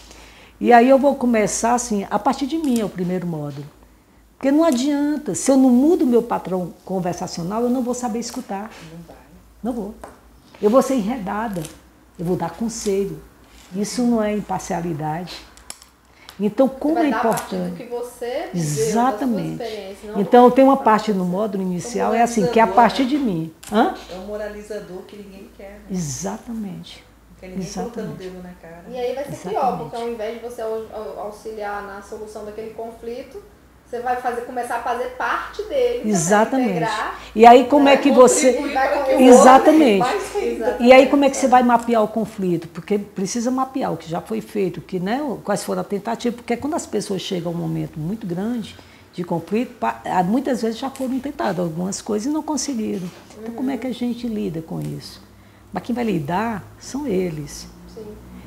E aí eu vou começar assim, a partir de mim é o primeiro módulo. Porque não adianta, se eu não mudo o meu padrão conversacional, eu não vou saber escutar. Não vai. Não vou. Eu vou ser enredada, eu vou dar conselho. Isso não é imparcialidade. Então, como é importante. Do que você viveu, exatamente. Da sua experiência, não então, tem uma parte no módulo inicial, é assim, que é a partir de mim. Hã? É um moralizador que ninguém quer. Né? Exatamente. Não quer ninguém colocando o dedo na cara. E aí vai ser exatamente. pior, porque ao invés de você auxiliar na solução daquele conflito, você vai fazer, começar a fazer parte dele. Exatamente. Integrar, e aí como é que você... Exatamente. E aí como é que você vai mapear o conflito? Porque precisa mapear o que já foi feito, que, né, quais foram as tentativas, porque quando as pessoas chegam a um momento muito grande de conflito, muitas vezes já foram tentadas algumas coisas e não conseguiram. Então como é que a gente lida com isso? Mas quem vai lidar são eles. Sim.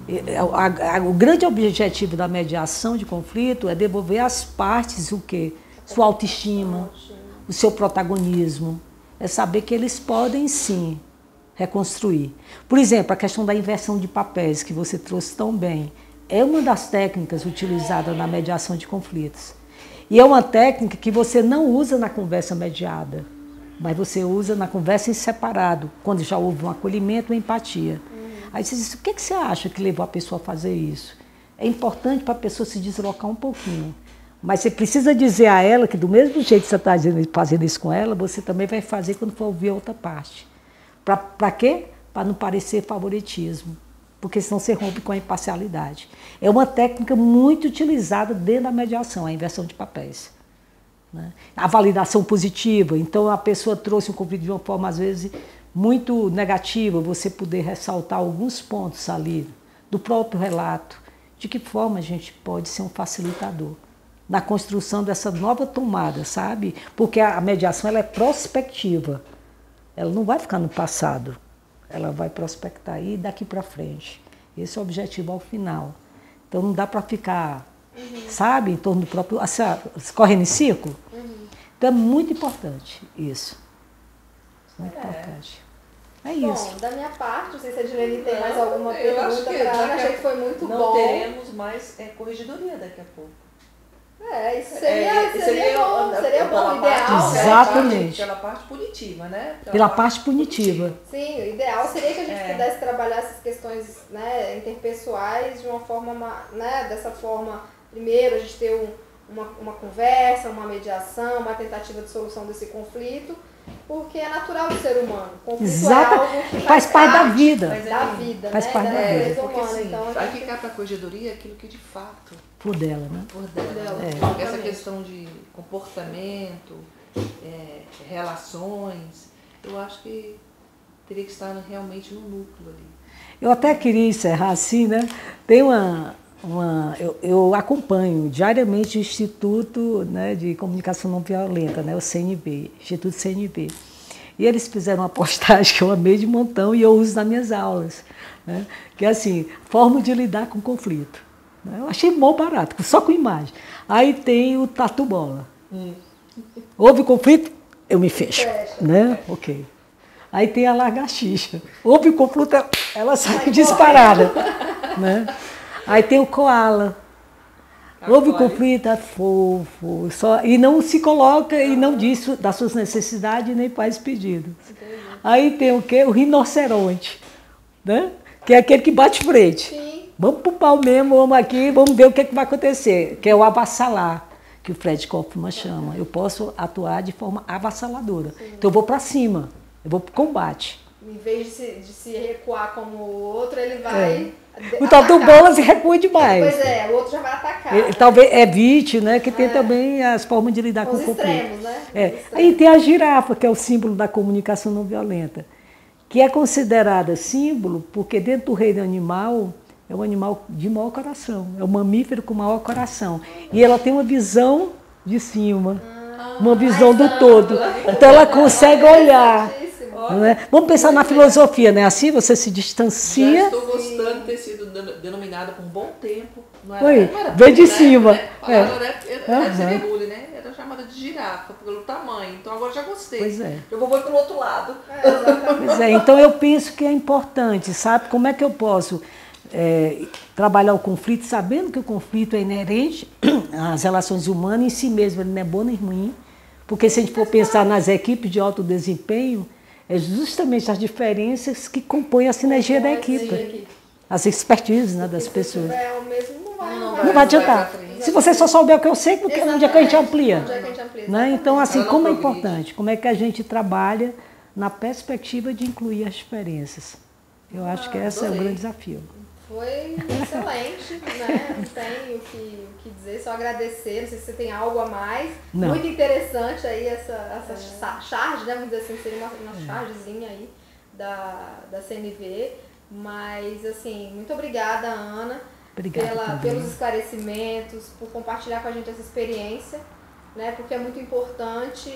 A, a, o grande objetivo da mediação de conflito é devolver às partes o quê? Sua autoestima, o seu protagonismo. É saber que eles podem, sim, reconstruir. Por exemplo, a questão da inversão de papéis, que você trouxe tão bem, é uma das técnicas utilizadas na mediação de conflitos. E é uma técnica que você não usa na conversa mediada, mas você usa na conversa em separado, quando já houve um acolhimento, uma empatia. Aí você diz, o que você acha que levou a pessoa a fazer isso? É importante para a pessoa se deslocar um pouquinho. Mas você precisa dizer a ela que do mesmo jeito que você está fazendo isso com ela, você também vai fazer quando for ouvir a outra parte. Para quê? Para não parecer favoritismo. Porque senão você rompe com a imparcialidade. É uma técnica muito utilizada dentro da mediação, a inversão de papéis. Né? A validação positiva. Então a pessoa trouxe um conflito de uma forma, às vezes, muito negativa, você poder ressaltar alguns pontos ali do próprio relato, de que forma a gente pode ser um facilitador. na construção dessa nova tomada, sabe? Porque a mediação ela é prospectiva. Ela não vai ficar no passado. Ela vai prospectar aí daqui para frente. Esse é o objetivo ao final. Então não dá para ficar, uhum. sabe, em torno do próprio... Assim, correndo em círculo. Uhum. Então é muito importante isso. Muito é. importante. É bom, isso. Bom, da minha parte, não sei se a Dilene tem não, mais alguma pergunta para Ana, achei que foi muito não bom. Não teremos mais é, corregedoria daqui a pouco. É, isso seria, é, seria, seria bom, seria bom, o ideal, né? Exatamente. Pela parte punitiva, né? Pela, pela parte punitiva. punitiva. Sim, o ideal seria que a gente é. pudesse trabalhar essas questões, né, interpessoais de uma forma, né, dessa forma, primeiro a gente ter um, uma, uma conversa, uma mediação, uma tentativa de solução desse conflito, porque é natural do ser humano. Conflito Exato. é algo que faz, faz parte da vida. Da vida, faz né? parte da, da vida. vida. Porque, assim, então, vai gente... ficar para a corregedoria aquilo que de fato... Por dela, né? Por dela. Por dela. É. Essa questão de comportamento, é, relações, eu acho que teria que estar realmente no núcleo ali. Eu até queria encerrar assim, né? Tem uma... uma eu, eu acompanho diariamente o Instituto, né, de Comunicação Não Violenta, né, o C N V, Instituto C N V. E eles fizeram uma postagem que eu amei de montão e eu uso nas minhas aulas, né? Que é assim, forma de lidar com conflito. Eu achei mó barato, só com imagem. Aí tem o tatu bola. Hum. Houve conflito, eu me fecho. Fecha. Né? Ok. Aí tem a lagartixa. Houve conflito, ela sai Vai disparada. Né? Aí tem o koala. Houve conflito, é fofo. Só, e não se coloca e não diz das suas necessidades nem faz pedido. Aí tem o quê? O rinoceronte. Né? Que é aquele que bate frente. Sim. Vamos pro pau mesmo, vamos aqui, vamos ver o que, é que vai acontecer. Que é o avassalar, que o Fred Kaufman chama. Eu posso atuar de forma avassaladora. Sim. Então eu vou para cima, eu vou pro combate. Em vez de se, de se recuar como o outro, ele vai... É. O tatu bola se recua demais. Pois é, o outro já vai atacar. Ele, né? Talvez evite, né? Que tem é. também as formas de lidar Os com o conflito. extremos, né? É. Os extremos. Aí tem a girafa, que é o símbolo da comunicação não violenta, que é considerada símbolo porque dentro do reino animal é um animal de maior coração, é um mamífero com maior coração. E ela tem uma visão de cima, ah, uma visão do não. todo. Então ela consegue olhar. Né? Vamos pensar na filosofia, né? Assim você se distancia. Já estou gostando de ter sido denominada por um bom tempo. Não era, Oi, não era vem de né? cima. É. Era, era, era, era bullying, né? Era chamada de girafa pelo tamanho. Então agora já gostei. Pois é. Eu vou para o outro lado. É, exatamente. Pois é, então eu penso que é importante, sabe? Como é que eu posso é, trabalhar o conflito sabendo que o conflito é inerente às relações humanas em si mesmo, ele não é bom nem ruim. Porque se a gente for pensar nas equipes de alto desempenho, é justamente as diferenças que compõem a sinergia da equipe. As expertises, né, das pessoas. Se tiver o mesmo, não vai, não vai, não vai adiantar. Se você só souber o que eu sei, porque onde é que a gente amplia? Onde é que a gente amplia? Né? Então, assim, como é importante, como é que a gente trabalha na perspectiva de incluir as diferenças. Eu ah, acho que esse é o grande desafio. Foi excelente, né? Não tem o que, o que dizer, só agradecer. Não sei se você tem algo a mais. Não. Muito interessante aí essa, essa é. charge, né? Vamos dizer assim, seria uma, uma é. chargezinha aí da, da C N V. Mas, assim, muito obrigada, Ana, obrigada pela, pelos esclarecimentos, por compartilhar com a gente essa experiência, né? Porque é muito importante,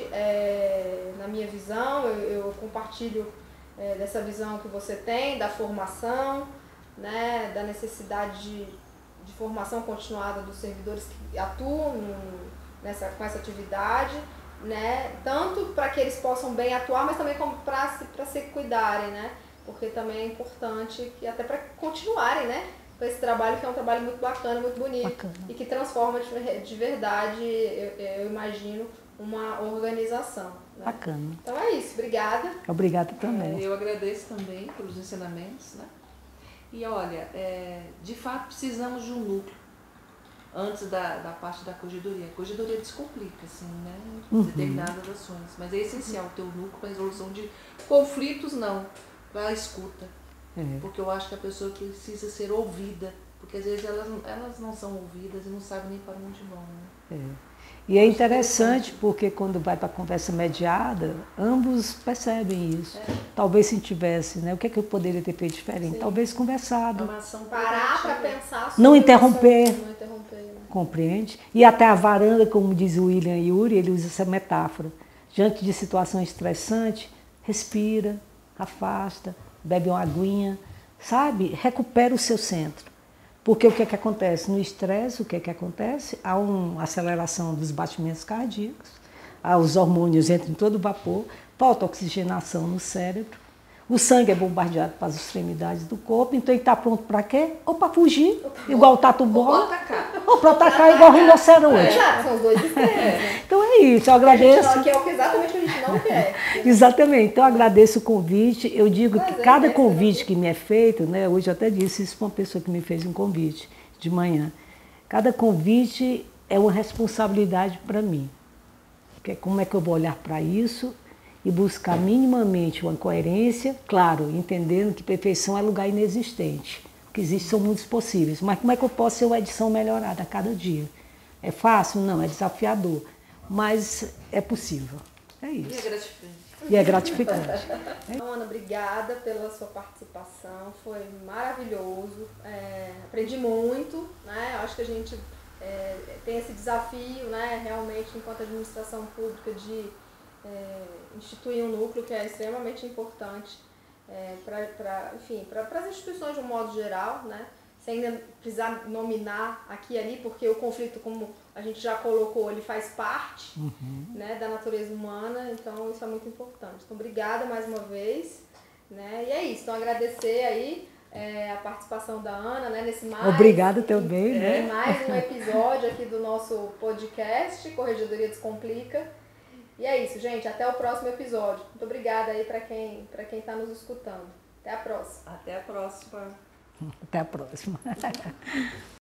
é, na minha visão, eu, eu compartilho é, dessa visão que você tem, da formação, né, da necessidade de, de formação continuada dos servidores que atuam no, nessa, com essa atividade, né, tanto para que eles possam bem atuar, mas também para se, para se cuidarem, né, porque também é importante, que, até para continuarem, né, com esse trabalho que é um trabalho muito bacana, muito bonito, bacana. E que transforma de, de verdade, eu, eu imagino, uma organização. Né? Bacana. Então é isso, obrigada. Obrigada também. É, eu agradeço também pelos ensinamentos, né? E olha, é, de fato precisamos de um núcleo antes da, da parte da corregedoria. A corregedoria descomplica, assim, né? Uhum. Determinadas ações. Mas é essencial ter um núcleo para a resolução de conflitos, não, para a escuta. É. Porque eu acho que a pessoa precisa ser ouvida. Porque às vezes elas, elas não são ouvidas e não sabem nem para onde vão. Né? É. E é interessante porque quando vai para a conversa mediada, ambos percebem isso. É. Talvez se tivesse, né? O que é que eu poderia ter feito diferente? Sim. Talvez conversado. Parar para pensar sobre não interromper. Não interromper. compreende? E até a varanda, como diz o William Ury, ele usa essa metáfora. Diante de situações estressantes, respira, afasta, bebe uma aguinha, sabe? Recupera o seu centro. Porque o que é que acontece? No estresse, o que é que acontece? Há uma aceleração dos batimentos cardíacos, há os hormônios entram em todo vapor, falta oxigenação no cérebro, o sangue é bombardeado para as extremidades do corpo, então ele está pronto para quê? Ou para fugir, igual o tatu bola, ou para atacar, ou para atacar igual o rinoceronte. É, são os dois extremos, né? Então é isso, eu agradeço. A gente não, que é exatamente o que a gente não quer. Exatamente, então eu agradeço o convite. Eu digo Mas que é, cada é, convite que me é feito, né, hoje eu até disse isso para uma pessoa que me fez um convite de manhã, cada convite é uma responsabilidade para mim. Porque como é que eu vou olhar para isso e buscar minimamente uma coerência, claro, entendendo que perfeição é lugar inexistente. O que existe são mundos possíveis. Mas como é que eu posso ser uma edição melhorada a cada dia? É fácil? Não, é desafiador. Mas é possível. É isso. E é gratificante. E é gratificante. Então, Ana, obrigada pela sua participação, foi maravilhoso, é, aprendi muito, né? Acho que a gente é, tem esse desafio, né, realmente, enquanto administração pública, de é, instituir um núcleo que é extremamente importante é, para as instituições de um modo geral, né? Sem ainda precisar nominar aqui e ali, porque o conflito, como a gente já colocou, ele faz parte uhum. né, da natureza humana, então isso é muito importante. Então, obrigada mais uma vez, né? E é isso, então agradecer aí é, a participação da Ana, né, nesse mais... Obrigada também, né? Mais um episódio aqui do nosso podcast, Corregedoria Descomplica. E é isso, gente, até o próximo episódio. Muito obrigada aí para quem para quem está nos escutando. Até a próxima. Até a próxima. Até a próxima.